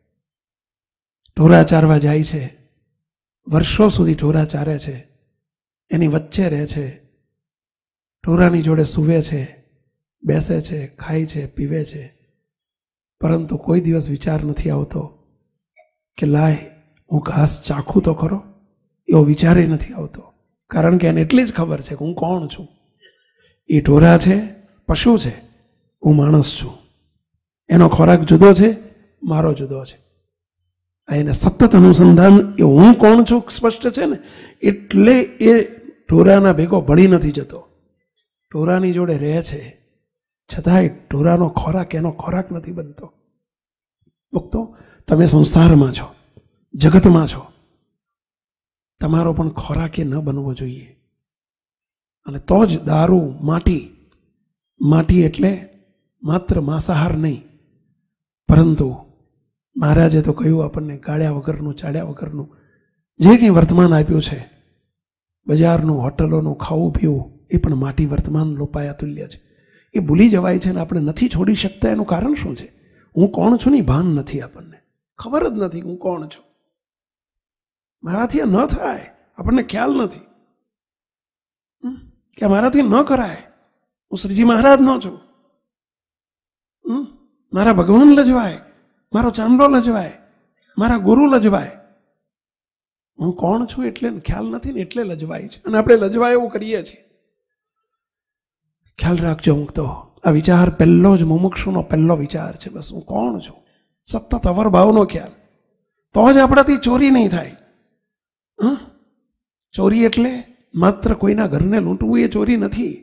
ઢોરા ચારવા જાય છે, વર્ષો સુધી ઢોરા ચારે છે, એની વચ્ચે રહે છે, ઢોરાની જોડે સૂવે છે, બેસે છે, ખાય છે, પીવે છે, પરંતુ કોઈ દિવસ વિચાર નથી આવતો કે લાય હું ઘાસ ચાખું તો ખરો. એવો વિચાર નથી આવતો. કારણ કે એને એટલી જ ખબર છે કે હું કોણ છું. એ ઢોરા છે, પશુ છે, હું માણસ છું. એનો ખોરાક જુદો છે, મારો જુદો છે. એને સતત અનુસંધાન એ હું કોણ છું સ્પષ્ટ છે ને, એટલે એ ઢોરાના ભેગો ભળી નથી જતો. ઢોરાની જોડે રહે છે, છતાંય ઢોરાનો ખોરાક એનો ખોરાક નથી બનતો. મુક્તો તમે સંસારમાં છો, જગતમાં છો, તમારો પણ ખોરાક એ ન બનવો જોઈએ. અને તો જ દારૂ, માટી, માટી એટલે માત્ર માંસાહાર નહીં, પરંતુ મહારાજે તો કહ્યું આપણને ગાળ્યા વગરનું, ચાળ્યા વગરનું જે કંઈ વર્તમાન આપ્યું છે, બજારનું, હોટલોનું ખાવું પીવું, એ પણ માટી વર્તમાન લોપાયા તુલ્ય છે. એ ભૂલી જવાય છે અને આપણે નથી છોડી શકતા. એનું કારણ શું છે? હું કોણ છું ની ભાન નથી. આપણને ખબર જ નથી હું કોણ છું. મારાથી આ ન થાય, આપણને ખ્યાલ નથી કે મારાથી ન કરાય. હું શ્રીજી મહારાજ નો છું. મારા ભગવાન લજવાય, મારો ચાંદલો લજવાય, મારા ગુરુ લજવાય. હું કોણ છું એટલે ખ્યાલ નથી ને એટલે લજવાય છે. અને આપણે લજવાય એવું કરીએ છીએ. ખ્યાલ રાખજો. હું તો આ વિચાર પહેલો જ મુમુક્ષુનો પહેલો વિચાર છે. બસ હું કોણ છું. સતત અવરભાવનો ખ્યાલ. તો જ આપણાથી ચોરી નહીં થાય. હા, ચોરી એટલે માત્ર કોઈના ઘરને લૂંટવું એ ચોરી નથી.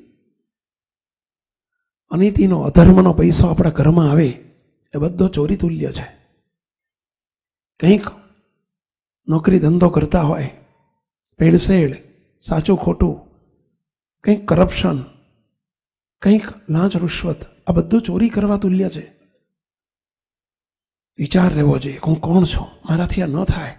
અનીતિનો, અધર્મનો પૈસો આપણા ઘરમાં આવે એ બધો ચોરી તુલ્ય છે. કંઈક નોકરી ધંધો કરતા હોય, ભેળસેળ, સાચું ખોટું, કંઈક કરપ્શન, કંઈક લાંચ રૂશ્વત, આ બધું ચોરી કરવા તુલ્ય છે. વિચાર રહેવો જોઈએ હું કોણ છું, મારાથી આ ન થાય.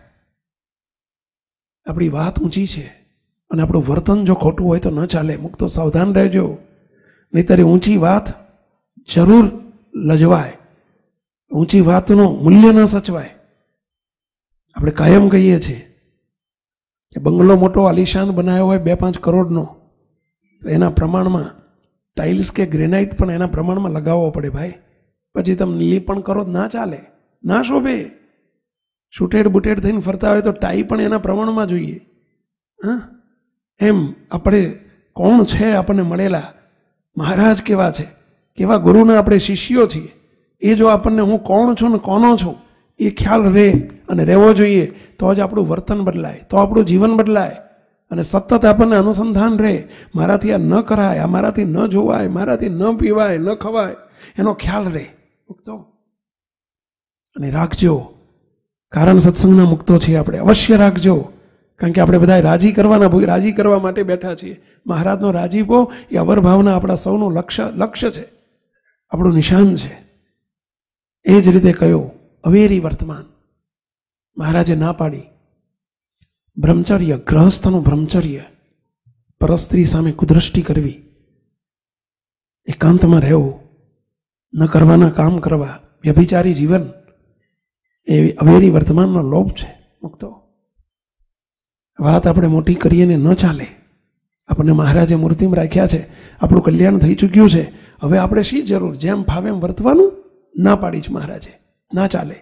આપણી વાત ઊંચી છે અને આપણું વર્તન જો ખોટું હોય તો ન ચાલે. મુક્તો સાવધાન રહેજો, નહીતર ઊંચી વાત જરૂર લજવાય, ઊંચી વાતનું મૂલ્ય ન સચવાય. આપણે કાયમ કહીએ છીએ કે બંગલો મોટો આલિશાન બનાવ્યો હોય બે પાંચ કરોડનો, તો એના પ્રમાણમાં ટાઇલ્સ કે ગ્રેનાઇટ પણ એના પ્રમાણમાં લગાવવો પડે ભાઈ. પછી તમે લીપણ કરો ના ચાલે, ના શોભે. છૂટેડ બુટેડ થઈને ફરતા હોય તો ટાઈ પણ એના પ્રમાણમાં જોઈએ. હા, એમ આપણે કોણ છે આપણને મળેલા, મહારાજ કેવા છે, કેવા ગુરુના આપણે શિષ્યો છીએ, એ જો આપણને હું કોણ છું ને કોનો છું એ ખ્યાલ રહે અને રહેવો જોઈએ, તો જ આપણું વર્તન બદલાય, તો આપણું જીવન બદલાય. અને સતત આપણને અનુસંધાન રહે, મારાથી આ ન કરાય, આ મારાથી ન જોવાય, મારાથી ન પીવાય, ન ખવાય, એનો ખ્યાલ રહે મુક્તો. અને રાખજો, કારણ સત્સંગના મુક્તો છીએ આપણે, અવશ્ય રાખજો. કારણ કે આપણે બધા રાજી કરવાના, રાજી કરવા માટે બેઠા છીએ. મહારાજનો રાજીપો એ અવરભાવના આપણા સૌનું લક્ષ્ય લક્ષ્ય છે, આપણું નિશાન છે. એ જ રીતે કયો અવેરી વર્તમાન મહારાજે ના પાડી. બ્રહ્મચર્ય, ગ્રહસ્થનું બ્રહ્મચર્ય, પરસ્ત્રી સામે કુદ્રષ્ટિ કરવી, એકાંતમાં રહેવું, ન કરવાના કામ કરવા, વ્યભિચારી જીવન, એ અવેરી વર્તમાનનો લોભ છે મુક્તો. વાત આપણે મોટી કરીએ ને ન ચાલે. આપણને મહારાજે મૂર્તિમાં રાખ્યા છે, આપણું કલ્યાણ થઈ ચૂક્યું છે. હવે આપણે શી જરૂર, જેમ ફાવે એમ વર્તવાનું ના પાડી છે મહારાજે, ના ચાલે.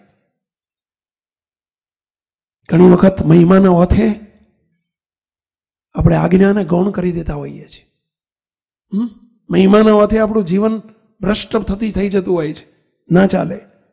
ઘણી વખત મહિમાના ઓથે આપણે આજ્ઞાને ગૌણ કરી દેતા હોઈએ છીએ. હમ મહિમાના ઓથે આપણું જીવન ભ્રષ્ટ થતી થઈ જતું હોય છે, ના ચાલે.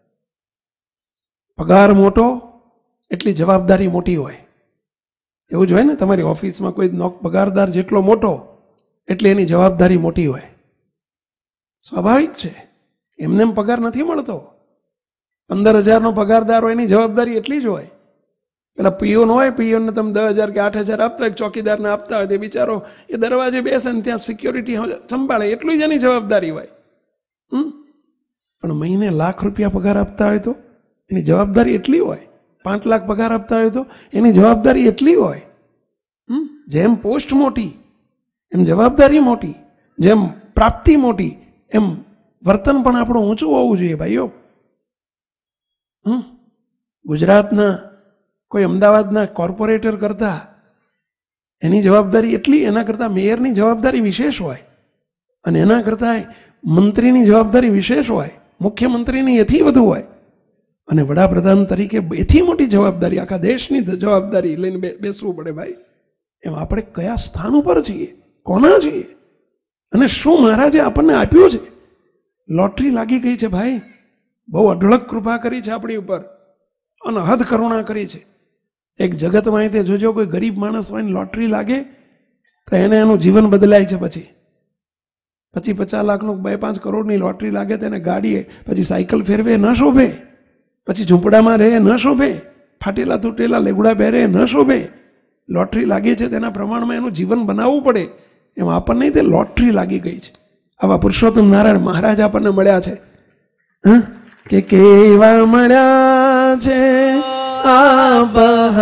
પગાર મોટો એટલી જવાબદારી મોટી હોય, એવું જ હોય ને. તમારી ઓફિસમાં કોઈ પગારદાર જેટલો મોટો એટલે એની જવાબદારી મોટી હોય, સ્વાભાવિક છે. એમને એમ પગાર નથી મળતો. પંદર હજારનો પગારદાર હોય એની જવાબદારી એટલી જ હોય. પેલા પિયોન હોય, પિયોનને તમે દસ હજાર કે આઠ હજાર આપતા હોય, ચોકીદારને આપતા હોય, તે બિચારો એ દરવાજે બેસે ને ત્યાં સિક્યોરિટી સંભાળે, એટલી જ એની જવાબદારી હોય. હમ પણ મહિને લાખ રૂપિયા પગાર આપતા હોય તો એની જવાબદારી એટલી હોય. પાંચ લાખ પગાર આપતા હોય તો એની જવાબદારી એટલી હોય. હમ જેમ પોસ્ટ મોટી એમ જવાબદારી મોટી, જેમ પ્રાપ્તિ મોટી એમ વર્તન પણ આપણું ઊંચું હોવું જોઈએ ભાઈઓ. હમ ગુજરાતના કોઈ અમદાવાદના કોર્પોરેટર કરતા એની જવાબદારી એટલી, એના કરતાં મેયરની જવાબદારી વિશેષ હોય, અને એના કરતાં મંત્રીની જવાબદારી વિશેષ હોય, મુખ્યમંત્રીની એથી વધુ હોય, અને વડાપ્રધાન તરીકે એથી મોટી જવાબદારી, આખા દેશની જવાબદારી લઈને બેસવું પડે ભાઈ. એમ આપણે કયા સ્થાન ઉપર છીએ, કોના છીએ, અને શું મહારાજે આપણને આપ્યું છે. લોટરી લાગી ગઈ છે ભાઈ, બહુ અઢળક કૃપા કરી છે આપણી ઉપર, અનહદ કરુણા કરી છે. એક જગતમાં તે જોજો, કોઈ ગરીબ માણસ હોય ને લોટરી લાગે તો એને એનું જીવન બદલાય છે. પછી પછી પચાસ લાખનું બે પાંચ કરોડની લોટરી લાગે તો એને ગાડીએ, પછી સાયકલ ફેરવે ન શોભે, પછી ઝૂંપડામાં રહે ન શોભે, ફાટેલા તૂટેલા લેગુડા પહેરે ન શોભે. લોટરી લાગી છે તેના પ્રમાણમાં એનું જીવન બનાવવું પડે. એમ આપણને તે લોટરી લાગી ગઈ છે. આવા પુરુષોત્તમ નારાયણ મહારાજ આપણને મળ્યા છે. કે કેવા મળ્યા છે આપ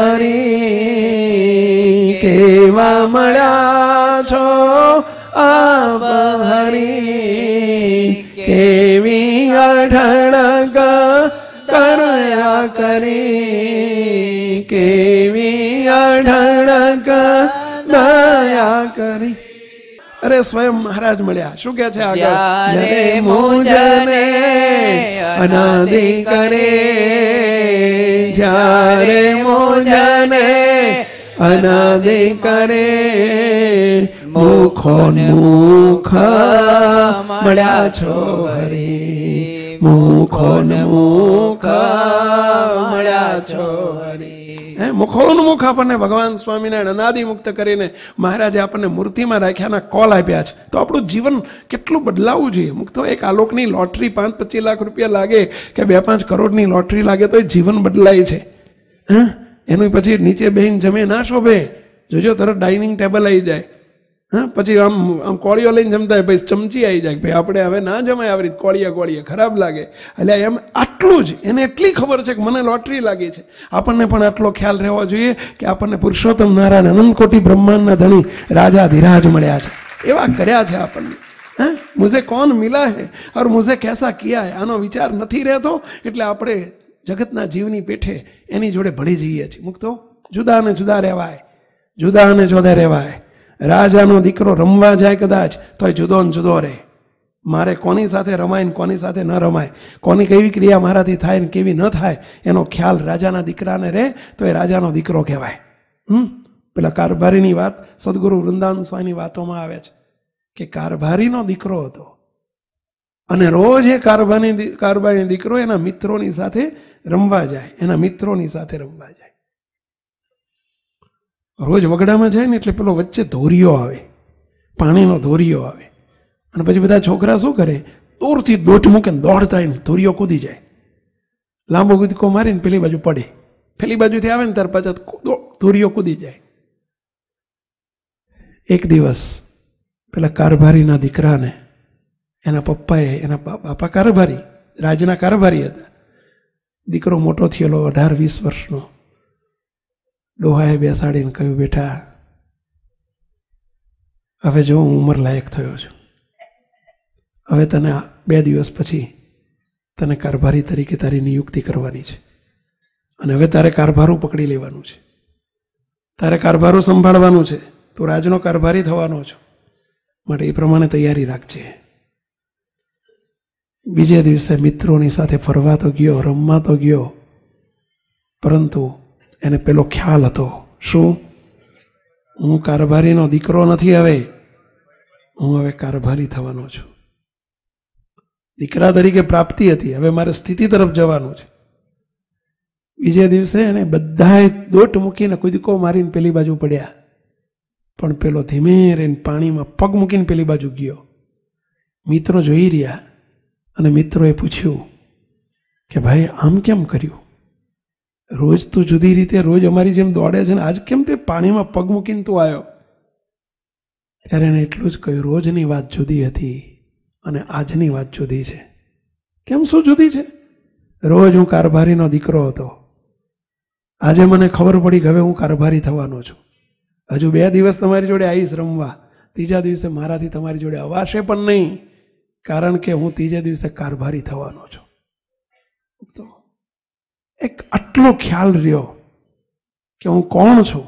હરી, કેવા મળ્યા છો આપ હરી, કેવી અઢળક કરયા કરી, કેવી અઢળક દયા કરી. અરે સ્વયં મહારાજ મળ્યા. શું કે છે આગળ? મુજને અનાદિ કરે, જ્યારે મુજને અનાદિ કરે, મુખોન્મુખ મળ્યા છો હરી, મુખોન્મુખ મળ્યા છો હરી. હે મુખોન્મુખ આપણને ભગવાન સ્વામિનારાયણ અનાદિ મુક્ત કરીને મહારાજે આપણને મૂર્તિમાં રાખ્યાના કોલ આપ્યા છે. તો આપણું જીવન કેટલું બદલાવવું જોઈએ. મુક્તો એક આલોકની લોટરી પાંચ પચીસ લાખ રૂપિયા લાગે કે બે પાંચ કરોડની લોટરી લાગે તો એ જીવન બદલાય છે. હા એનું પછી નીચે બેહીને જમે ના શોભે. જોજો તરત ડાઇનિંગ ટેબલ આવી જાય. હા પછી આમ આમ કોળીઓ લઈને જમતા હોય, પછી ચમચી આવી જાય, ભાઈ આપણે હવે ના જમાય આવી રીતે કોળિયા કોળિયા, ખરાબ લાગે. એટલે એમ આટલું જ એને એટલી ખબર છે કે મને લોટરી લાગી છે. આપણને પણ આટલો ખ્યાલ રહેવો જોઈએ કે આપણને પુરુષોત્તમ નારાયણ અનંત કોટી બ્રહ્માંડના ધણી રાજા ધીરાજ મળ્યા છે. એવા કર્યા છે આપણને. હે મુझे કોણ મિલા હે और मुझे कैसा किया है, આનો વિચાર નથી રહેતો એટલે આપણે જગતના જીવની પેઠે એની જોડે ભળી જઈએ છીએ. મુક્તો જુદા ને જુદા રહેવાય, જુદા અને જુદા રહેવાય. રાજાનો દીકરો રમવા જાય કદાચ તો જુદો ને જુદો રહે. મારે કોની સાથે રમાય ને કોની સાથે ન રમાય, કોની કેવી ક્રિયા મારાથી થાય ને કેવી ન થાય એનો ખ્યાલ રાજાના દીકરાને રહે તો એ રાજાનો દીકરો કહેવાય. હમ પેલા કારભારીની વાત સદગુરુ વૃંદાવન સ્વામીની વાતોમાં આવે છે કે કારભારીનો દીકરો હતો અને રોજ એ કારભારી કારભારી દીકરો એના મિત્રોની સાથે રમવા જાય, એના મિત્રોની સાથે રમવા જાય. રોજ વગડામાં જાય ને એટલે પેલો વચ્ચે ધોરિયો આવે, પાણીનો ધોરિયો આવે, અને પછી બધા છોકરા શું કરે, દૂરથી દોટ મૂકે ને દોડતા આવીને ધોરિયો કૂદી જાય, લાંબો કૂદકો મારીને પેલી બાજુ પડે, પેલી બાજુથી આવે ને ત્યાર પાછા ધોરિયો કૂદી જાય. એક દિવસ પેલા કારભારીના દીકરાને એના પપ્પાએ, એના બાપા કારભારી, રાજના કારભારી હતા, દીકરો મોટો થયેલો અઢાર વીસ વર્ષનો, ડોહાએ બેસાડીને કહ્યું, બેટા હવે જો હું ઉંમર લાયક થયો છું, હવે તને બે દિવસ પછી તને કારભારી તરીકે તારી નિયુક્તિ કરવાની છે, અને હવે તારે કારભારું પકડી લેવાનું છે, તારે કારભારું સંભાળવાનું છે, તું રાજનો કારભારી થવાનો છો, માટે એ પ્રમાણે તૈયારી રાખજે. બીજે દિવસે મિત્રોની સાથે ફરવા તો ગયો, રમવા તો ગયો, પરંતુ એને પેલો ખ્યાલ હતો, શું, હું કારભારીનો દીકરો નથી, હવે હું હવે કારભારી થવાનો છું. દીકરા તરીકે પ્રાપ્તિ હતી, હવે મારે સ્થિતિ તરફ જવાનું છે. બીજે દિવસે એને બધાએ દોટ મૂકીને કૂદકો મારીને પેલી બાજુ પડ્યા, પણ પેલો ધીમે રહીને પાણીમાં પગ મૂકીને પેલી બાજુ ગયો. મિત્રો જોઈ રહ્યા, અને મિત્રોએ પૂછ્યું કે ભાઈ આમ કેમ કર્યું, રોજ તું જુદી રીતે રોજ અમારી જેમ દોડે છે ને આજ કેમ તે પાણીમાં પગ મૂકીને તું આવ્યો? ત્યારે એને એટલું જ કહ્યું, રોજની વાત જુદી હતી અને આજની વાત જુદી છે. કેમ, શું જુદી છે? રોજ હું કારભારીનો દીકરો હતો, આજે મને ખબર પડી કે હવે હું કારભારી થવાનો છું. હજુ બે દિવસ તમારી જોડે આવીશ રમવા, ત્રીજા દિવસે મારાથી તમારી જોડે અવાશે પણ નહીં, કારણ કે હું ત્રીજે દિવસે કારભારી થવાનો છું. તો એક આટલો ખ્યાલ રહ્યો કે હું કોણ છું,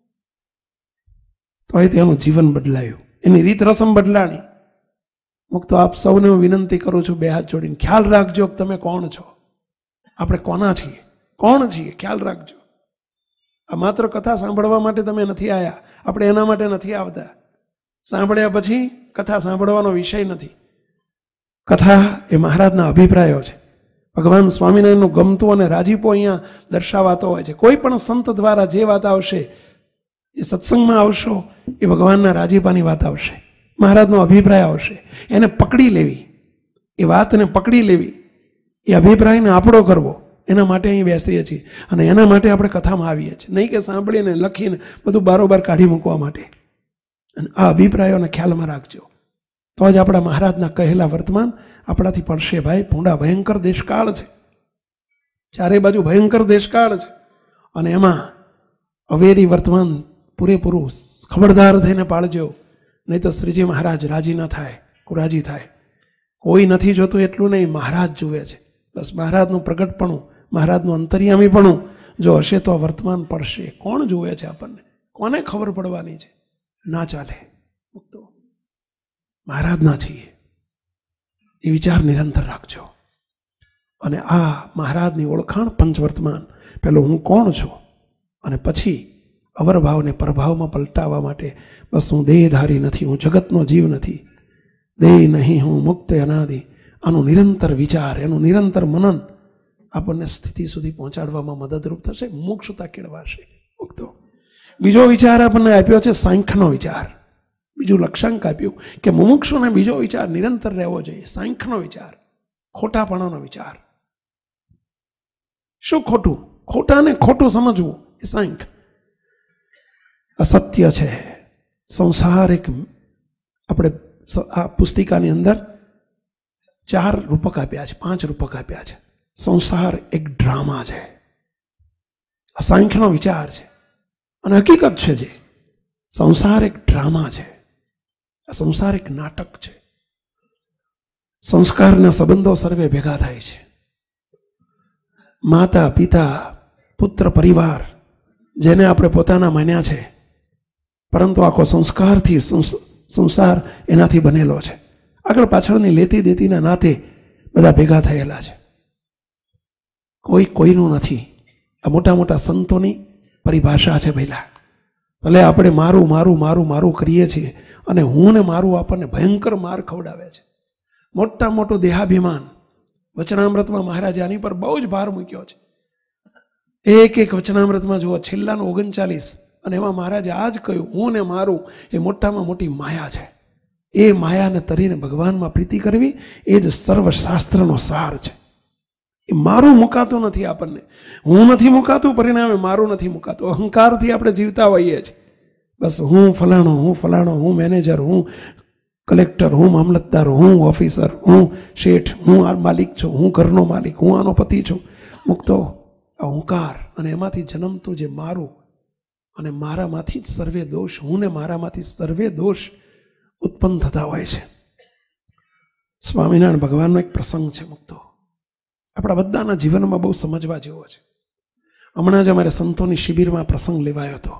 તો એ તેનું જીવન બદલાયું, એની રીત રસમ બદલાણી. હું તો આપ સૌને હું વિનંતી કરું છું, બે હાથ જોડીને, ખ્યાલ રાખજો કે તમે કોણ છો, આપણે કોના છીએ, કોણ છીએ, ખ્યાલ રાખજો. આ માત્ર કથા સાંભળવા માટે તમે નથી આવ્યા, આપણે એના માટે નથી આવતા. સાંભળ્યા પછી કથા સાંભળવાનો વિષય નથી. કથા એ મહારાજના અભિપ્રાયો છે. ભગવાન સ્વામિનારાયણનું ગમતું અને રાજીપો અહીંયા દર્શાવાતો હોય છે. કોઈ પણ સંત દ્વારા જે વાત આવશે, એ સત્સંગમાં આવશો, એ ભગવાનના રાજીપાની વાત આવશે, મહારાજનો અભિપ્રાય આવશે. એને પકડી લેવી, એ વાતને પકડી લેવી, એ અભિપ્રાયને આપણો કરવો, એના માટે અહીં બેસીએ છીએ, અને એના માટે આપણે કથામાં આવીએ છીએ, નહીં કે સાંભળીને લખીને બધું બારોબાર કાઢી મૂકવા માટે. અને આ અભિપ્રાયોને ખ્યાલમાં રાખજો, તો જ આપણા મહારાજના કહેલા વર્તમાન આપણાથી પડશે. ભાઈ, ભૂંડા ભયંકર દેશકાળ છે, ચારે બાજુ ભયંકર દેશકાળ છે, અને એમાં અવેરી વર્તમાન પૂરેપૂરું ખબરદાર થઈને પાળજો, નહીં તો શ્રીજી મહારાજ રાજી ન થાય, કુરાજી થાય. કોઈ નથી જોતું એટલું નહીં, મહારાજ જુએ છે. બસ મહારાજનું પ્રગટપણું, મહારાજનું અંતર્યામીપણું જો હશે તો વર્તમાન પડશે. કોણ જુએ છે આપણને, કોને ખબર પડવાની છે? ના ચાલે. મહારાજના છીએ એ વિચાર નિરંતર રાખજો. અને આ મહારાજની ઓળખાણ પંચવર્તમાન, પેલો હું કોણ છું, અને પછી અવરભાવને પરભાવમાં પલટાવવા માટે, બસ હું દેહધારી નથી, હું જગતનો જીવ નથી, દેહ નહીં, હું મુક્ત અનાદિ, આનું નિરંતર વિચાર, એનું નિરંતર મનન આપણને સ્થિતિ સુધી પહોંચાડવામાં મદદરૂપ થશે, મોક્ષતા કેળવાશે. મુક્તો બીજો વિચાર આપણને આપ્યો છે સાંખ્યનો વિચાર. બીજું લક્ષ્યાંક આપ્યું કે મુમુક્ષુને બીજો વિચાર નિરંતર રહેવો જોઈએ, સાંખ્યનો વિચાર, ખોટાપણાનો વિચાર. શું ખોટું? ખોટાને ખોટું સમજવું એ સાંખ્ય. અસત્ય છે સંસાર. એક આપણે આ પુસ્તિકાની અંદર ચાર રૂપક આપ્યા છે, પાંચ રૂપક આપ્યા છે. સંસાર એક ડ્રામા છે, આ સાંખ્યનો વિચાર છે, અને હકીકત છે જે સંસાર એક ડ્રામા છે, આ સંસાર એક નાટક છે. સંસ્કારના સંબંધો સર્વે ભેગા થાય છે. માતા પિતા પુત્ર પરિવાર જેને આપણે પોતાના માન્યા છે, પરંતુ આખો સંસ્કારથી સંસાર એનાથી બનેલો છે. આગળ પાછળની લેતી દેતીના નાતે બધા ભેગા થયેલા છે, કોઈ કોઈનું નથી. આ મોટા મોટા સંતોની પરિભાષા છે. પહેલા ભલે આપણે મારું મારું મારું મારું કરીએ છીએ, અને હું ને મારું આપણને ભયંકર માર ખવડાવે છે. મોટા મોટું દેહાભિમાન. વચનામૃતમાં મહારાજે આની પર બહુ જ ભાર મૂક્યો છે. એક એક વચનામૃતમાં જુઓ, છેલ્લાનું ઓગણચાલીસ અને એમાં મહારાજે આ જ કહ્યું, હું ને મારું એ મોટામાં મોટી માયા છે. એ માયાને તરીને ભગવાનમાં પ્રીતિ કરવી એ જ સર્વશાસ્ત્રનો સાર છે. એ મારું મુકાતું નથી આપણને, હું નથી મુકાતું, પરિણામે મારું નથી મુકાતું. અહંકારથી આપણે જીવતા હોઈએ છીએ. બસ હું ફલાણો, હું ફલાણો, હું મેનેજર, હું કલેક્ટર, હું મામલતદાર, હું ઓફિસર, હું શેઠ, હું આ માલિક છું, હું ઘરનો માલિક, હું આનો પતિ છું. મુક્તો અહંકાર અને એમાંથી જન્મતું જે મારું અને મારામાંથી જ સર્વે દોષ, હું ને મારામાંથી સર્વે દોષ ઉત્પન્ન થતા હોય છે. સ્વામિનારાયણ ભગવાનનો એક પ્રસંગ છે મુક્તો, આપણા બધાના જીવનમાં બહુ સમજવા જેવો છે. હમણાં જ અમારે સંતોની શિબિરમાં પ્રસંગ લેવાયો હતો.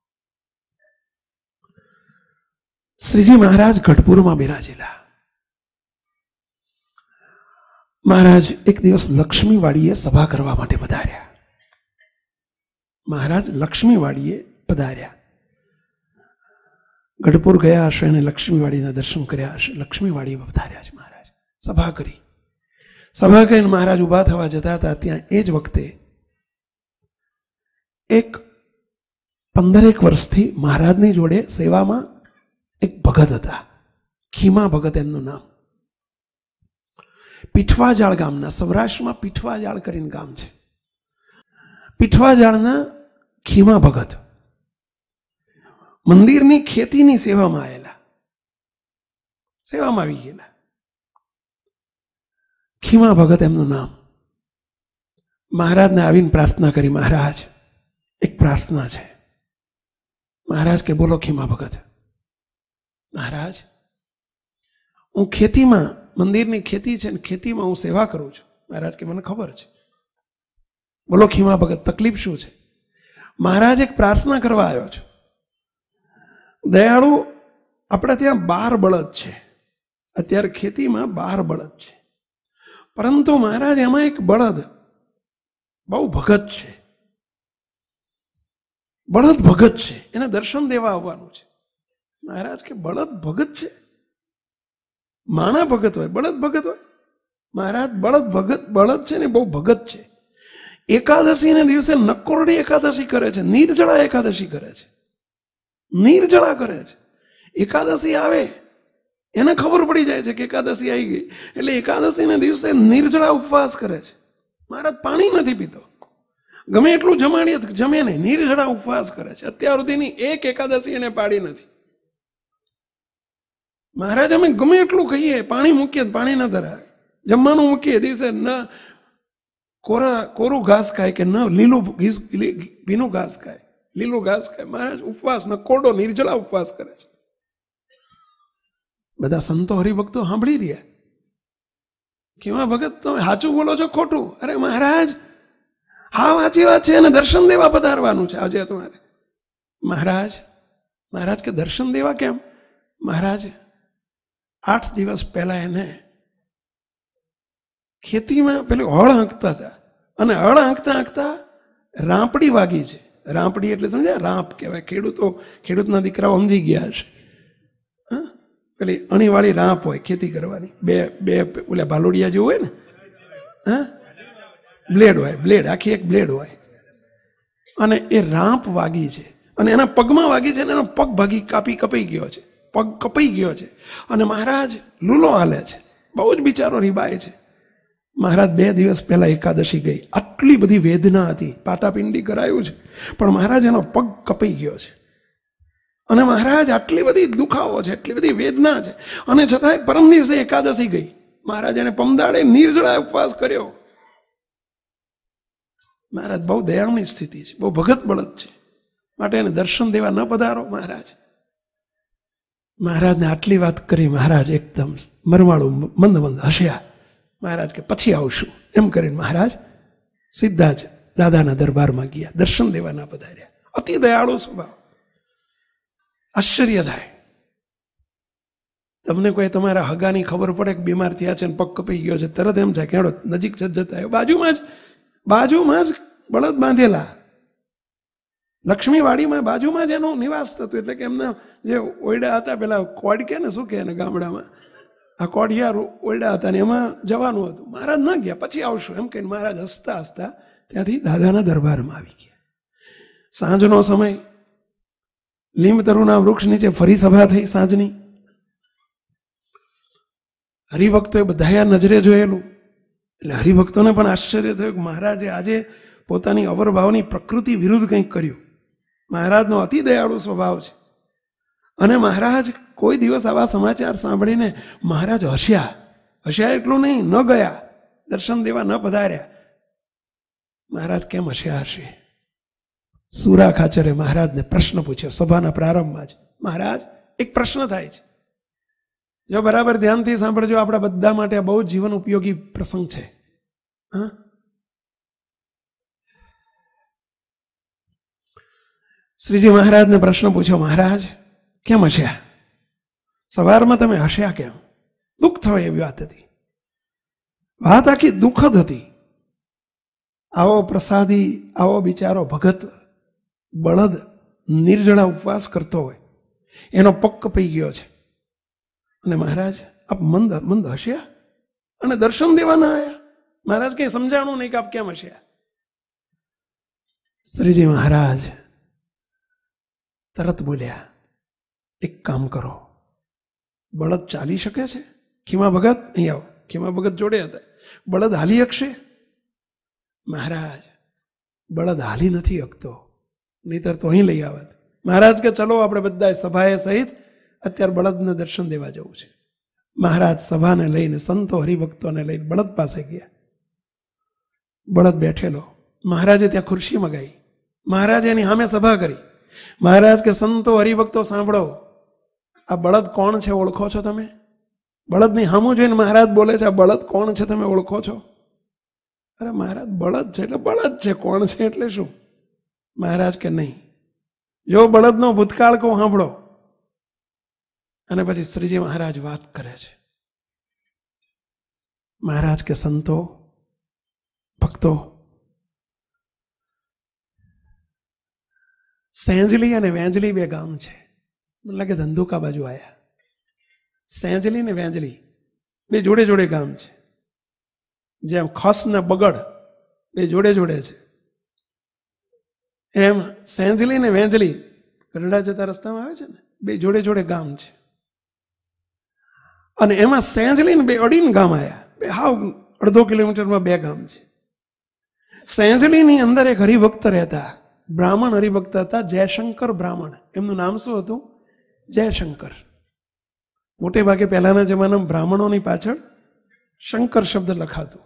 શ્રીજી મહારાજ ગઢપુરમાં બિરાજેલા. મહારાજ એક દિવસ લક્ષ્મીવાડીએ સભા કરવા માટે પધાર્યા. મહારાજ લક્ષ્મીવાડીએ પધાર્યા. ગઢપુર ગયા હશે અને લક્ષ્મીવાડીના દર્શન કર્યા હશે. લક્ષ્મીવાડીએ પધાર્યા છે મહારાજ, સભા કરી. સભા કરીને મહારાજ ઊભા થવા જતા હતા, ત્યાં એ જ વખતે એક પંદરેક વર્ષથી મહારાજની જોડે સેવામાં એક ભગત હતા, ખીમા ભગત એમનું નામ. પીઠવાજાળ ગામના, સૌરાષ્ટ્રમાં પીઠવાજાળ કરીને ગામ છે. પીઠવાજાળના ખીમા ભગત મંદિરની ખેતીની સેવામાં આવેલા, સેવામાં આવી ગયેલા. ખીમા ભગત એમનું નામ. મહારાજને આવીને પ્રાર્થના કરી, મહારાજ એક પ્રાર્થના છે. મહારાજ કે બોલો ખીમા ભગત. મહારાજ હું ખેતીમાં, મંદિરની ખેતી છે ને ખેતીમાં હું સેવા કરું છું. મહારાજ કે મને ખબર છે. બોલો ખીમા ભગત, તકલીફ શું છે? મહારાજ એક પ્રાર્થના કરવા આવ્યો છું. દયાળુ, આપણા ત્યાં બાર બળદ છે, અત્યારે ખેતીમાં બાર બળદ છે, પરંતુ મહારાજ એમાં એક બળદ બહુ ભગત છે, બળદ ભગત છે, એને દર્શન દેવા આવવાનું છે. મહારાજ કે બળદ ભગત છે? માણા ભગત હોય, બળદ ભગત હોય? મહારાજ બળદ ભગત, બળદ છે ને બહુ ભગત છે. એકાદશીને દિવસે નકોરડી એકાદશી કરે છે, નિર્જળા એકાદશી કરે છે, નિર્જળા કરે છે. એકાદશી આવે એને ખબર પડી જાય છે કે એકાદશી આવી ગઈ, એટલે એકાદશીના દિવસે નિર્જળા ઉપવાસ કરે છે. મહારાજ પાણી નથી પીતો, ગમે એટલું જમાડીએ જમે નહીં, નિર્જળા ઉપવાસ કરે છે. અત્યાર સુધીની એક એકાદશી એને પાડી નથી. મહારાજ અમે ગમે એટલું કહીએ, પાણી મૂકીએ પાણી ના ધરાવે, જમવાનું મૂકીએ દિવસે ન કોરા કોરું ઘાસ ખાય કે ન લીલું ભીનું ઘાસ ખાય, લીલું ઘાસ ખાય. મહારાજ ઉપવાસ ન કોડો નિર્જળા ઉપવાસ કરે છે. બધા સંતો હરિભક્તો સાંભળી રહ્યા, કેવા ભગત તમે સાચું બોલો છો ખોટું? અરે મહારાજ હા સાચી વાત છે, એને દર્શન દેવા પધારવાનું છે આજે તમારે. મહારાજ મહારાજ કે દર્શન દેવા કેમ? મહારાજ આઠ દિવસ પહેલા એને ખેતીમાં પેલું હળ હાંકતા હતા, અને હળ હાંકતા હાંકતા રાંપડી વાગી છે. રાંપડી એટલે સમજ્યા? રાંપ કહેવાય. ખેડૂતો, ખેડૂતના દીકરાઓ સમજી ગયા હશે. હા, પેલી અણીવાળી રાંપ હોય ખેતી કરવાની, બે બે ઓલા ભાલોડિયા જેવું હોય ને, હા, બ્લેડ હોય, બ્લેડ, આખી એક બ્લેડ હોય. અને એ રાંપ વાગી છે, અને એના પગમાં વાગી છે, અને એનો પગ ભાગી કાપી કપાઈ ગયો છે, પગ કપાઈ ગયો છે. અને મહારાજ લૂલો હાલે છે, બહુ જ બિચારો રીબાય છે. મહારાજ બે દિવસ પહેલા એકાદશી ગઈ, આટલી બધી વેદના હતી, પાટાપિંડી કરાયું છે, પણ મહારાજ એનો પગ કપાઈ ગયો છે. અને મહારાજ આટલી બધી દુખાવો છે, એટલી બધી વેદના છે, અને છતાંય પરમ દિવસે એકાદશી ગઈ. મહારાજ એને પમદાડે નિર્જળા ઉપવાસ કર્યો. મહારાજ બહુ દયાળુની સ્થિતિ છે, બહુ ભગત બળદ છે, માટે એને દર્શન દેવા ન પધારો મહારાજ. મહારાજને આટલી વાત કરી, મહારાજ એકદમ મરમાળું મંદ મંદ હસ્યા. મહારાજ કે પછી આવશું, એમ કરીને મહારાજ સીધા જ દાદાના દરબારમાં ગયા, દર્શન દેવા ના પધાર્યા. અતિ દયાળુ સ્વભાવ, આશ્ચર્ય થાય. તમને કોઈ તમારા હગાની ખબર પડે કે બીમાર થયા છે ને પગ કપાઈ ગયો છે, તરત એમ થાય કે હેડો નજીક જ જતા આવ્યો. બાજુમાં જ બાજુમાં જ બળદ બાંધેલા, લક્ષ્મીવાડીમાં બાજુમાં જ એનો નિવાસ થતો. એટલે કે એમના જે ઓયડા હતા, પેલા કોડ કે ને શું કે એને ગામડામાં, આ કોડિયા ઓયડા હતા ને એમાં જવાનું હતું. મહારાજ ના ગયા, પછી આવશું એમ કહીને મહારાજ હસતા હસતા ત્યાંથી દાદાના દરબારમાં આવી ગયા. સાંજનો સમય, લીંબ તરુના વૃક્ષ નીચે ફરી સભા થઈ સાંજની. હરિભક્તોએ બધાએ નજરે જોયેલું એટલે હરિભક્તોને પણ આશ્ચર્ય થયું કે મહારાજે આજે પોતાની અવરભાવની પ્રકૃતિ વિરુદ્ધ કંઈક કર્યું. મહારાજનો અતિ દયાળુ સ્વભાવ છે અને મહારાજ કોઈ દિવસ આવા સમાચાર સાંભળીને મહારાજ હસ્યા. હસ્યા એટલું નહીં, ન ગયા દર્શન દેવા, ન પધાર્યા. મહારાજ કેમ હસ્યા હશે? સુરા ખાચરે મહારાજને પ્રશ્ન પૂછ્યો સભાના પ્રારંભમાં જ. મહારાજ, એક પ્રશ્ન થાય છે, જો બરાબર ધ્યાનથી સાંભળજો, આપણા બધા માટે બહુ જીવન ઉપયોગી પ્રસંગ છે. હા, શ્રીજી મહારાજને પ્રશ્ન પૂછ્યો, મહારાજ કેમ હસ્યા? સવારમાં તમે હસ્યા કેમ? દુઃખ થયો એવી વાત હતી. વાત આખી દુઃખદ હતી. આવો પ્રસાદી, આવો બિચારો ભગત બળદ નિર્જળા ઉપવાસ કરતો હોય, એનો પગ કપાઈ ગયો છે અને મહારાજ આપ મંદ મંદ હસ્યા અને દર્શન દેવા ના આવ્યા? મહારાજ કઈ સમજાણું નહીં કે આપ કેમ હસ્યા? શ્રીજી મહારાજ તરત બોલ્યા, એક કામ કરો, બળદ ચાલી શકે છે? ખીમા ભગત અહીં આવો. ખીમા ભગત જોડે હતા. બળદ હાલી શકશે? મહારાજ, બળદ હાલી નથી શકતો, નહીતર તો અહીં લઈ આવત. મહારાજ કે ચલો આપણે બધા સભાએ સહિત અત્યારે બળદને દર્શન દેવા જવું છે. મહારાજ સભાને લઈને, સંતો હરિભક્તોને લઈને બળદ પાસે ગયા. બળદ બેઠેલો. મહારાજે ત્યાં ખુરશી મગાઈ. મહારાજે એની સામે સભા કરી. મહારાજ કે સંતો હરિભક્તો સાંભળો, આ બળદ કોણ છે ઓળખો છો તમે? બળદની સામું જોઈને મહારાજ બોલે છે, આ બળદ કોણ છે તમે ઓળખો છો? અરે મહારાજ, બળદ છે એટલે બળદ છે, કોણ છે એટલે શું? મહારાજ કે નહીં, જો બળદનો ભૂતકાળ કહું સાંભળો. અને પછી શ્રીજી મહારાજ વાત કરે છે. મહારાજ કે સંતો ભક્તો, સેંજલી અને વેંજલી બે ગામ છે. મને લાગે ધંધુકા બાજુ આવ્યા. સેંજલી ને વેંજલી બે જોડે જોડે ગામ છે. જેમ ખસ ને બગડ બે જોડે જોડે છે, એમ સેંજલી ને વેંજલી ગરડા જતા રસ્તામાં આવે છે ને, બે જોડે જોડે ગામ છે. અને એમાં સેંજલી ને બે અડીને ગામ આવ્યા. બે હાવ અડધો કિલોમીટરમાં બે ગામ છે. સેંજલીની અંદર એક હરિભક્ત રહેતા, બ્રાહ્મણ હરિભક્ત હતા, જયશંકર બ્રાહ્મણ. એમનું નામ શું હતું? જયશંકર. મોટે ભાગે પહેલાના જમાનામાં બ્રાહ્મણોની પાછળ શંકર શબ્દ લખાતું.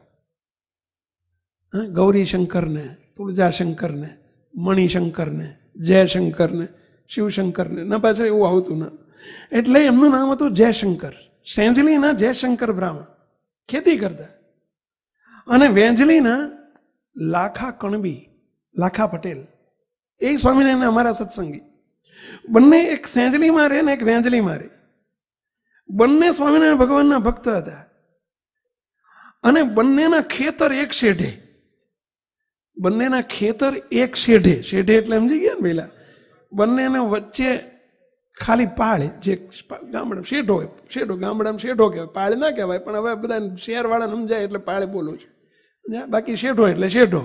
ગૌરી શંકર ને, તુળજા શંકર ને, મણિશંકર ને, જયશંકર ને, શિવશંકર ને ના પાછળ એવું આવતું ના. એટલે એમનું નામ હતું જયશંકર. સેંજલીના જયશંકર બ્રાહ્મણ ખેતી કરતા. અને વેંજલીના લાખા કણબી, લાખા પટેલ, એ સ્વામિનારાયણ અમારા સત્સંગી. બંને એક સેંજલીમાં રહે ને એક વેંજલીમાં રહે. બંને સ્વામિનારાયણ ભગવાનના ભક્ત હતા. અને બંનેના ખેતર એક શેઢે. બંનેના ખેતર એક શેઢે. શેઢે એટલે સમજી ગયા ને પેલા? બંનેને વચ્ચે ખાલી પાળ, જે ગામડા શેઢો હોય, શેઢો ગામડામાં શેઢો કહેવાય, પાળ ના કહેવાય, પણ હવે બધા શહેર વાળા સમજાય એટલે પાળે બોલું છું. બાકી શેઢો એટલે શેઢો.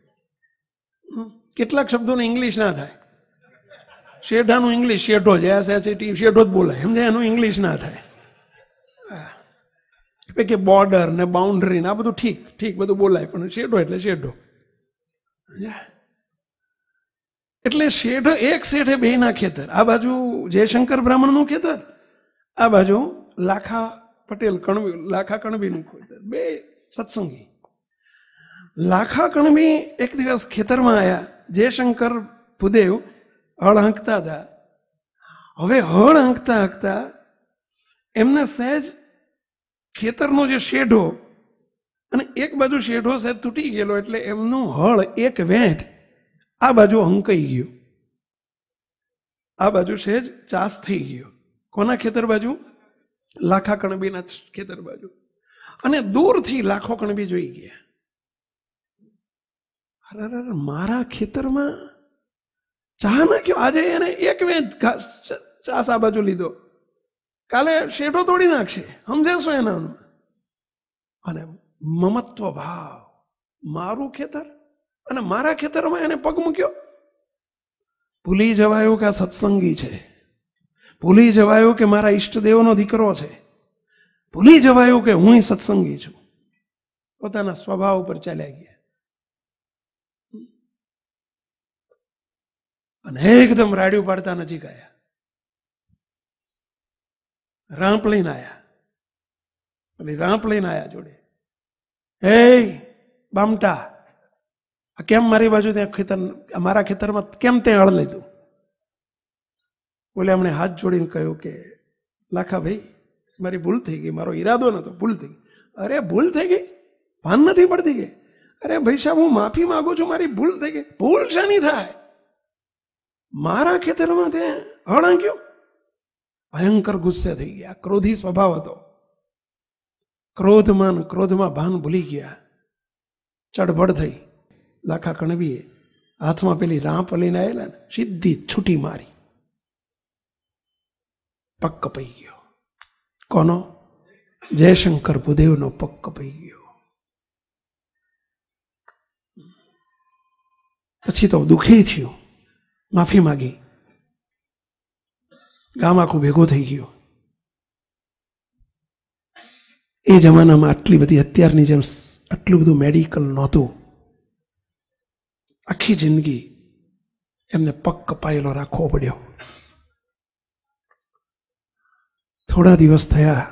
કેટલાક શબ્દોને ઇંગ્લિશ ના થાય. શેઢાનું ઇંગ્લિશ શેઢો જ, એસ એચ ટી શેઢો જ બોલાય, સમજાય? એનું ઇંગ્લિશ ના થાય. કે બોર્ડર ને બાઉન્ડ્રી ને આ બધું ઠીક ઠીક બધું બોલાય, પણ શેઢો એટલે શેઢો. એટલે શેઢ એક શેઠે બે ના ખેતર. આ બાજુ જયશંકર બ્રાહ્મણનું ખેતર, આ બાજુ લાખા પટેલ કણબી, લાખા કણબીનું ખેતર. બે સત્સંગી. લાખા કણબી એક દિવસ ખેતરમાં આવ્યા. જયશંકર ભૂદેવ હળ હાંકતા હતા. હવે હળ હાંકતા હાંકતા એમને સહેજ ખેતરનો જે શેઢો અને એક બાજુ શેઢો સહેજ તૂટી ગયેલો, એટલે એમનું હળ એક વેંટ આ બાજુ હંકાઈ ગયું. આ બાજુ સહેજ ચાસ થઈ ગયો. કોના ખેતર બાજુ? લાખા કણબીના ખેતર બાજુ. અને દૂરથી લાખો કણબી જોઈ ગયા. મારા ખેતરમાં ચા નાખ્યો, આજે એને એક વેંચ ચાસ આ બાજુ લીધો, કાલે શેઠો તોડી નાખશે, સમજે છો એના? અને મમત્વ ભાવ, મારું ખેતર અને મારા ખેતરમાં એને પગ મૂક્યો. ભૂલી જવાયું કે આ સત્સંગી છે, ભૂલી જવાયું કે મારા ઈષ્ટદેવનો દીકરો છે, ભૂલી જવાયું કે હું સત્સંગી છું. પોતાના સ્વભાવ ઉપર ચાલ્યા ગયા અને એકદમ રાડ્યું પાડતા નજીક આવ્યા. રાંપ લઈને આવ્યા, પેલી રાંપ લઈને આવ્યા જોડે. હે બામટા, આ કેમ મારી બાજુ ત્યાં ખેતર, મારા ખેતરમાં કેમ તે હળ લીધું? બોલે અમને હાથ જોડીને કહ્યું કે લાખા ભાઈ, મારી ભૂલ થઈ ગઈ, મારો ઈરાદો નતો, ભૂલ થઈ ગઈ. અરે ભૂલ થઈ ગઈ, ભાન નથી પડતી કે? અરે ભાઈ સાહેબ, હું માફી માંગુ છું, મારી ભૂલ થઈ ગઈ. ભૂલ શાની થાય? મારા ખેતરમાં તે હળ આંક્યું. ભયંકર ગુસ્સે થઈ ગયા, ક્રોધી સ્વભાવ હતો. ક્રોધમાં ક્રોધમાં ભાન ભૂલી ગયા, ચડબડ થઈ. લાખા કણવીએ હાથમાં પેલી રાંપ લઈને આવેલા ને સીધી છૂટી મારી, પગ કપાઈ ગયો. કોનો? જયશંકર ભૂદેવનો પગ કપાઈ ગયો. પછી તો દુઃખી થયું, માફી માગી, ગામ આખું ભેગું થઈ ગયું. એ જમાનામાં આટલી બધી અત્યારની જેમ આટલું બધું મેડિકલ નહોતું. આખી જિંદગી એમને પગ કપાયેલો રાખવો પડ્યો. થોડા દિવસ થયા,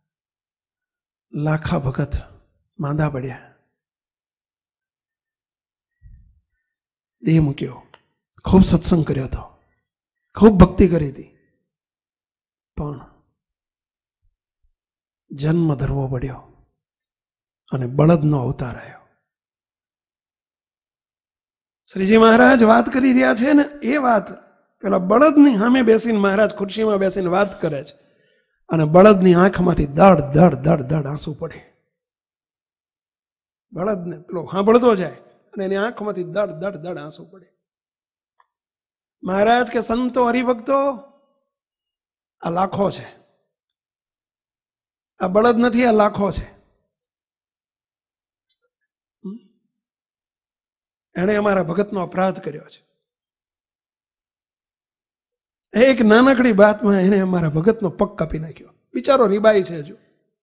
લાખા ભગત માંદા પડ્યા, દેહ મૂક્યો. ખૂબ સત્સંગ કર્યો હતો, ખૂબ ભક્તિ કરી હતી, પણ જન્મ ધરવો પડ્યો અને બળદનો અવતાર આવ્યો. શ્રીજી મહારાજ વાત કરી રહ્યા છે ને, એ વાત પેલા બળદની સામે બેસીને મહારાજ ખુરશીમાં બેસીને વાત કરે છે અને બળદની આંખમાંથી દડ દડ દડ દડ આંસુ પડે. બળદને પેલો સાંભળતો જાય અને એની આંખમાંથી દડ દડ દડ આંસુ પડે. મહારાજ કે સંતો હરિભક્તો, આ લાખો છે, આ બળદ નથી, આ લાખો છે. એણે અમારા ભગતનો અપરાધ કર્યો છે. એક નાનકડી વાતમાં એને અમારા ભગતનો પગ કાપી નાખ્યો. બિચારો રીબાઈ છે હજુ.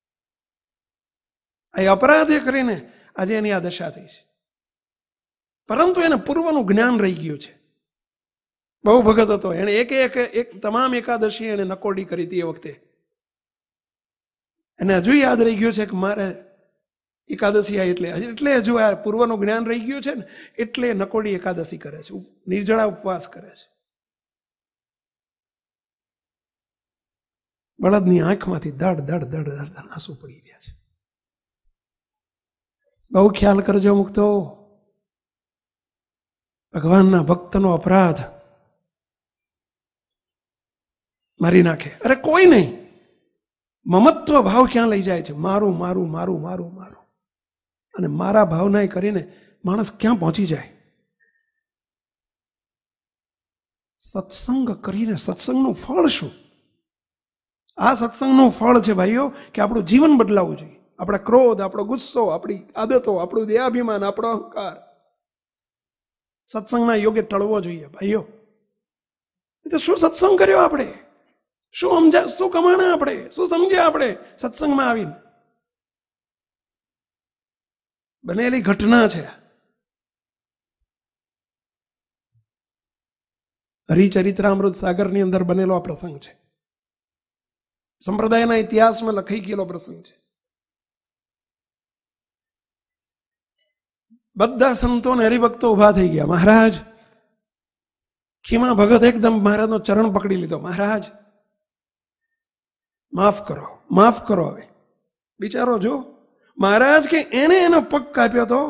આ અપરાધ એ કરીને આજે એની આ દશા થઈ છે. પરંતુ એને પૂર્વનું જ્ઞાન રહી ગયું છે. બહુ ભગત હતો, એને એક એક એક તમામ એકાદશી એને નકોરડી કરી હતી. એ વખતે એને હજુ યાદ રહી ગયું છે કે મારે એકાદશી આ એટલે એટલે હજુ આ પૂર્વનું જ્ઞાન રહી ગયું છે ને, એટલે નકોરડી એકાદશી કરે છે, નિર્જળા ઉપવાસ કરે છે. બળદની આંખમાંથી દડ દડ દડ દડ આંસુ પડી રહ્યા છે. બહુ ખ્યાલ કરજો મુક્તો, ભગવાનના ભક્તનો અપરાધ મારી નાખે. અરે કોઈ નહીં, મમત્વ ભાવ ક્યાં લઈ જાય છે? મારું મારું મારું મારું મારું અને મારા ભાવના કરીને માણસ ક્યાં પહોંચી જાય? સત્સંગ કરીને સત્સંગનું ફળ શું? આ સત્સંગનું ફળ છે ભાઈઓ કે આપણું જીવન બદલાવવું જોઈએ. આપણા ક્રોધ, આપણો ગુસ્સો, આપણી આદતો, આપણું દેહાભિમાન, આપણો અહંકાર સત્સંગના યોગ્ય ટળવો જોઈએ ભાઈઓ. તો શું સત્સંગ કર્યો આપણે? શું સમજ્યા? શું કમાણા આપણે? શું સમજ્યા આપણે સત્સંગમાં આવીને? બનેલી ઘટના છે. હરિચરિત્રામૃત સાગરની અંદર બનેલો આ પ્રસંગ છે. સંપ્રદાયના ઇતિહાસમાં લખાઈ ગયેલો પ્રસંગ છે. બધા સંતો ને હરિભક્તો ઉભા થઈ ગયા. મહારાજ, ખીમા ભગત એકદમ મહારાજનો ચરણ પકડી લીધો. મહારાજ માફ કરો, માફ કરો. હવે બિચારો જો મહારાજ કે એને એનો પગ કાપ્યો તો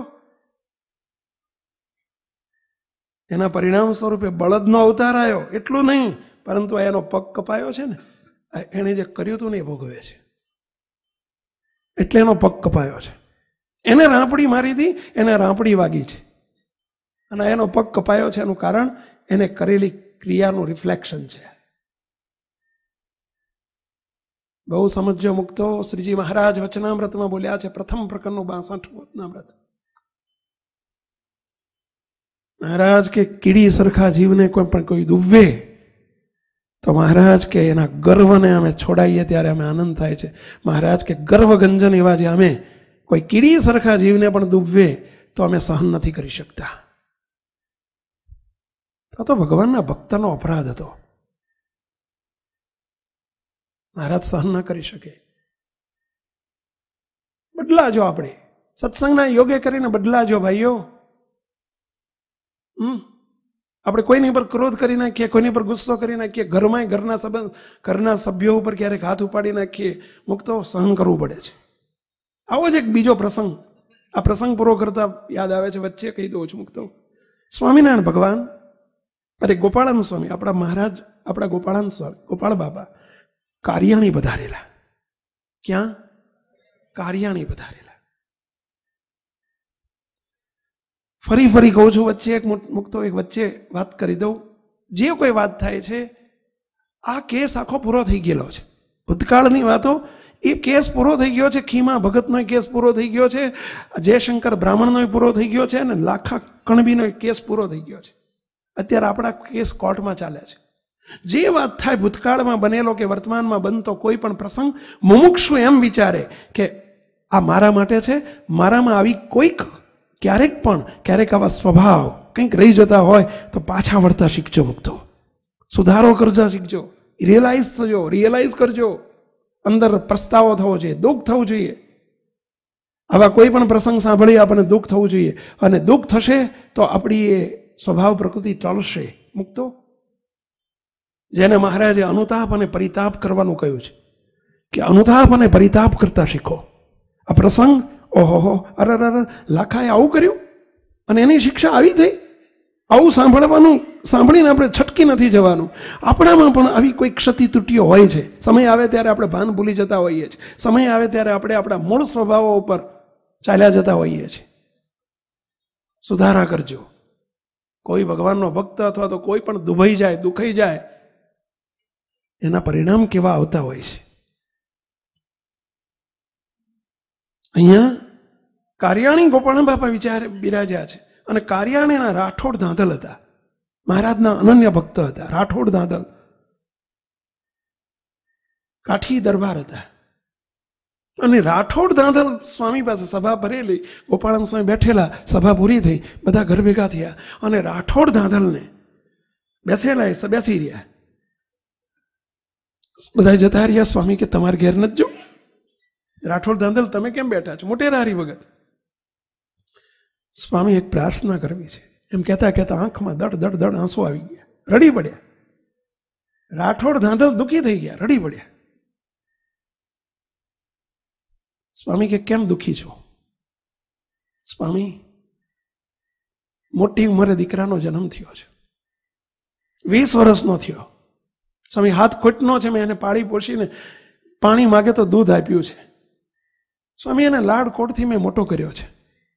એના પરિણામ સ્વરૂપે બળદનો અવતાર આવ્યો. એટલું નહીં, પરંતુ એનો પગ કપાયો છે ને, એને જે કર્યું હતું ને એ ભોગવે છે. એટલે એનો પગ કપાયો છે. એને રાંપડી મારી હતી, એને રાંપડી વાગી છે અને એનો પગ કપાયો છે. એનું કારણ એને કરેલી ક્રિયાનું રિફ્લેક્શન છે. બહુ સમજો મુક્તો. શ્રીજી મહારાજ વચનામૃતમાં બોલ્યા છે, પ્રથમ પ્રકરણનું બાસઠમું વચનામૃત. મહારાજ કે કીડી સરખા જીવને કોઈ પણ કોઈ દુવે તો મહારાજ કે એના ગર્વને અમે છોડાઈએ ત્યારે અમે આનંદ થાય છે. મહારાજ કે ગર્વગંજન એવા જે અમે કોઈ કીડી સરખા જીવને પણ દુવે તો અમે સહન નથી કરી શકતા. તો તો ભગવાનના ભક્તનો અપરાધ હતો. મહારાજ સહન ન કરી શકે. બદલાજો, આપણે સત્સંગના યોગે કરીને બદલાજો ભાઈઓ. હમ આપણે કોઈની પર ક્રોધ કરી નાખીએ, કોઈની પર ગુસ્સો કરી નાખીએ, ઘરમાં ઘરના સંબંધ ઘરના સભ્યો ઉપર ક્યારેક હાથ ઉપાડી નાખીએ, મુક્તો સહન કરવું પડે છે. આવો જ એક બીજો પ્રસંગ, આ પ્રસંગ પૂરો કરતા યાદ આવે છે, વચ્ચે કહી દઉં છું મુક્તો. સ્વામિનારાયણ ભગવાન અરે ગોપાળાન સ્વામી, આપણા મહારાજ, આપણા ગોપાળાન સ્વામી, ગોપાળ બાબા કારિયાણી પધારેલા. ક્યાં? કારિયાણી પધારેલા. ફરી ફરી કહું છું, વચ્ચે એક મુક્તો એક વચ્ચે વાત કરી દઉં. જે કોઈ વાત થાય છે, આ કેસ આખો પૂરો થઈ ગયેલો છે. ભૂતકાળની વાતો, એ કેસ પૂરો થઈ ગયો છે. ખીમા ભગતનો કેસ પૂરો થઈ ગયો છે, જયશંકર બ્રાહ્મણનો પૂરો થઈ ગયો છે, અને લાખા કણબીનો કેસ પૂરો થઈ ગયો છે. અત્યારે આપણા કેસ કોર્ટમાં ચાલે છે. જે વાત થાય ભૂતકાળમાં બનેલો કે વર્તમાનમાં બનતો કોઈ પણ પ્રસંગ, મુમુક્ષુ એમ વિચારે કે આ મારા માટે છે, મારામાં આવી કોઈક ક્યારેક પણ ક્યારેક આવા સ્વભાવ કંઈક રહી જતા હોય તો પાછા વળતા શીખજો મુક્તો. સુધારો કરજા શીખજો, રિયલાઇઝ થજો, રિયલાઇઝ કરજો. અંદર પસ્તાવો થવો જોઈએ, દુઃખ થવું જોઈએ. આવા કોઈ પણ પ્રસંગ સાંભળી આપણને દુઃખ થવું જોઈએ, અને દુઃખ થશે તો આપણી એ સ્વભાવ પ્રકૃતિ ટળશે મુક્તો. જેને મહારાજે અનુતાપ અને પરિતાપ કરવાનું કહ્યું છે કે અનુતાપ અને પરિતાપ કરતા શીખો. આ પ્રસંગ, ઓહો, અરે અરે લાખાએ આવું કર્યું અને એની શિક્ષા આવી થઈ. આવું સાંભળવાનું, સાંભળીને આપણે છટકી નથી જવાનું. આપણામાં પણ આવી કોઈ ક્ષતિ તૂટીઓ હોય છે. સમય આવે ત્યારે આપણે ભાન ભૂલી જતા હોઈએ છીએ. સમય આવે ત્યારે આપણે આપણા મૂળ સ્વભાવો ઉપર ચાલ્યા જતા હોઈએ છીએ. સુધારા કરજો. કોઈ ભગવાનનો ભક્ત અથવા તો કોઈ પણ દુભાઈ જાય, દુખાઈ જાય, એના પરિણામ કેવા આવતા હોય છે. અહીંયા કારિયાણી ગોપાલ બાપા વિચાર બિરાજ્યા છે, અને કારિયાણીના રાઠોડ ધાંધલ હતા. મહારાજના અનન્ય ભક્ત હતા રાઠોડ ધાંધલ. કાઠી દરબાર હતા. અને રાઠોડ ધાંધલ સ્વામી પાસે સભા ભરેલી, ગોપાળન સ્વામી બેઠેલા, સભા પૂરી થઈ, બધા ઘર ભેગા થયા, અને રાઠોડ ધાંધલને બેસેલા એ બેસી રહ્યા. બધા જતા રહ્યા. સ્વામી કે તમારે ઘેર નથી જો. રાઠોડ ધાંધલ તમે કેમ બેઠા છો? મોટેરા હરિભગત. સ્વામી એક પ્રાર્થના કરવી છે એમ કહેતા કહેતા આંખમાં દડ દડ દડ આંસુ આવી ગયા, રડી પડ્યા. રાઠોડ ધાંધલ દુઃખી થઈ ગયા, રડી પડ્યા. સ્વામી કે કેમ દુઃખી છો? સ્વામી, મોટી ઉંમરે દીકરાનો જન્મ થયો છે, વીસ વર્ષનો થયો. સ્વામી હાથ ખોટનો છે, મેં એને પાળી પોષીને પાણી માગે તો દૂધ આપ્યું છે. સ્વામી એને લાડ કોટથી મેં મોટો કર્યો છે,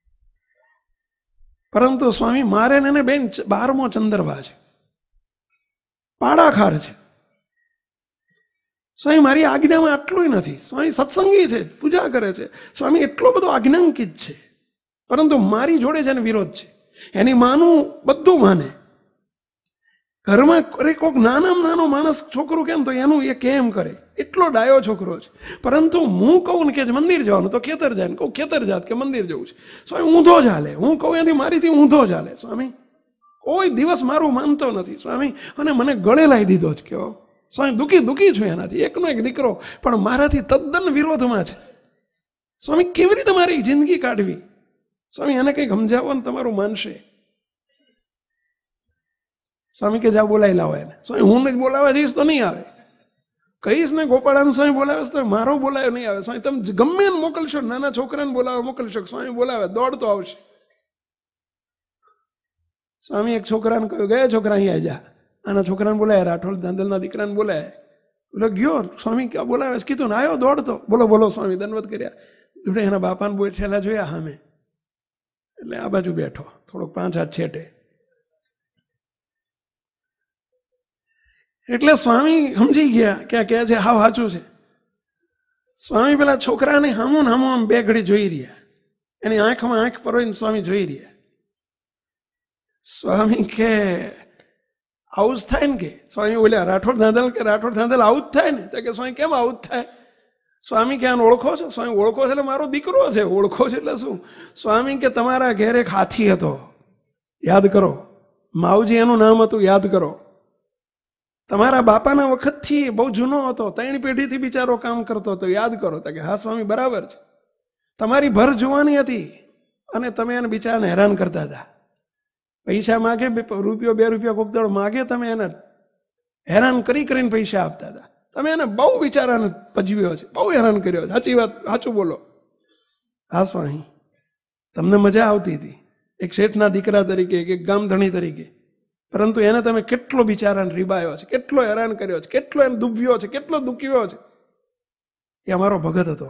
પરંતુ સ્વામી મારે એને બેન બારમો ચંદરવા છે, પાડાખાર છે. સ્વામી મારી આજ્ઞામાં આટલું નથી. સ્વામી સત્સંગી છે, પૂજા કરે છે, સ્વામી એટલો બધો આજ્ઞાંકિત છે, પરંતુ મારી જોડે છે ને વિરોધ છે. એની માનું બધું માને. ઘરમાં અરે કોઈક નાનામાં નાનો માણસ છોકરું કેમ તો એનું એ કેમ કરે, એટલો ડાયો છોકરો છે. પરંતુ હું કહું ને કે મંદિર જવાનું તો ખેતર જાય, ને કહું ખેતર જાત કે મંદિર જવું છે. સ્વામી ઊંધો ચાલે. હું કહું એથી મારીથી ઊંધો ચાલે. સ્વામી કોઈ દિવસ મારું માનતો નથી. સ્વામી અને મને ગળે લાવી દીધો જ કયો. સ્વામી દુઃખી દુઃખી છું એનાથી. એકનો એક દીકરો પણ મારાથી તદ્દન વિરોધમાં છે. સ્વામી કેવી રીતે મારી જિંદગી કાઢવી? સ્વામી એને કંઈક સમજાવો ને તમારું માનશે. સ્વામી કે જા બોલાવી લાવો એને. સ્વામી હું નહીં બોલાવવા જઈશ તો નહીં આવે. કહીશ ને ગોપાળાન સ્વામી બોલાવે તો મારો બોલાવે નહીં આવે. સ્વામી તમે ગમે એને મોકલશો, નાના છોકરાને બોલાવે મોકલશો, સ્વામી બોલાવે દોડતો આવશે. સ્વામી એક છોકરાને કહ્યું, ગયા છોકરા અહીંયા જા. આના છોકરાને બોલાય, રાઠોડ ધાંધલના દીકરાને બોલાય. એટલે ગયો. સ્વામી ક્યાં બોલાવે? કીધું ને આવ્યો દોડતો. બોલો બોલો. સ્વામી દંડવત કર્યા. જોડે એના બાપાને બેઠેલા જોયા સામે, એટલે આ બાજુ બેઠો, થોડોક પાંચ હાથ છેટે. એટલે સ્વામી સમજી ગયા કે કહે છે હાવ સાચું છે. સ્વામી પેલા છોકરાને હામો ને હામો આમ બે ઘડી જોઈ રહ્યા, એની આંખમાં આંખ પરોઈને સ્વામી જોઈ રહ્યા. સ્વામી કે આવું જ થાય ને કે સ્વામી બોલ્યા રાઠોડ ધાંધલ કે રાઠોડ ધાંધલ આવું જ થાય ને તો કે સ્વામી કેમ આવું જ થાય? સ્વામી કે આને ઓળખો છો? સ્વામી ઓળખો છે એટલે મારો દીકરો છે. ઓળખો છે એટલે શું? સ્વામી કે તમારા ઘેર એક હાથી હતો, યાદ કરો. માવજી એનું નામ હતું, યાદ કરો. તમારા બાપાના વખતથી બહુ જૂનો હતો, ત્રણ પેઢીથી બિચારો કામ કરતો હતો, યાદ કરો. તો કે હા સ્વામી બરાબર છે. તમારી ભર જુવાની હતી અને તમે એને બિચારાને હેરાન કરતા હતા. પૈસા માગે, રૂપિયો બે રૂપિયા કોક દાડો માગે, તમે એને હેરાન કરી કરીને પૈસા આપતા હતા. તમે એને બહુ બિચારાને પજવ્યો છે, બહુ હેરાન કર્યો છે. સાચી વાત, સાચું બોલો. હા સ્વામી, તમને મજા આવતી હતી એક શેઠના દીકરા તરીકે, એક ગામધણી તરીકે, પરંતુ એને તમે કેટલો બિચારાને રીબાયો છે, કેટલો હેરાન કર્યો છે, કેટલો એને દુભ્યો છે, કેટલો દુખ્યો છે. એ અમારો ભગત હતો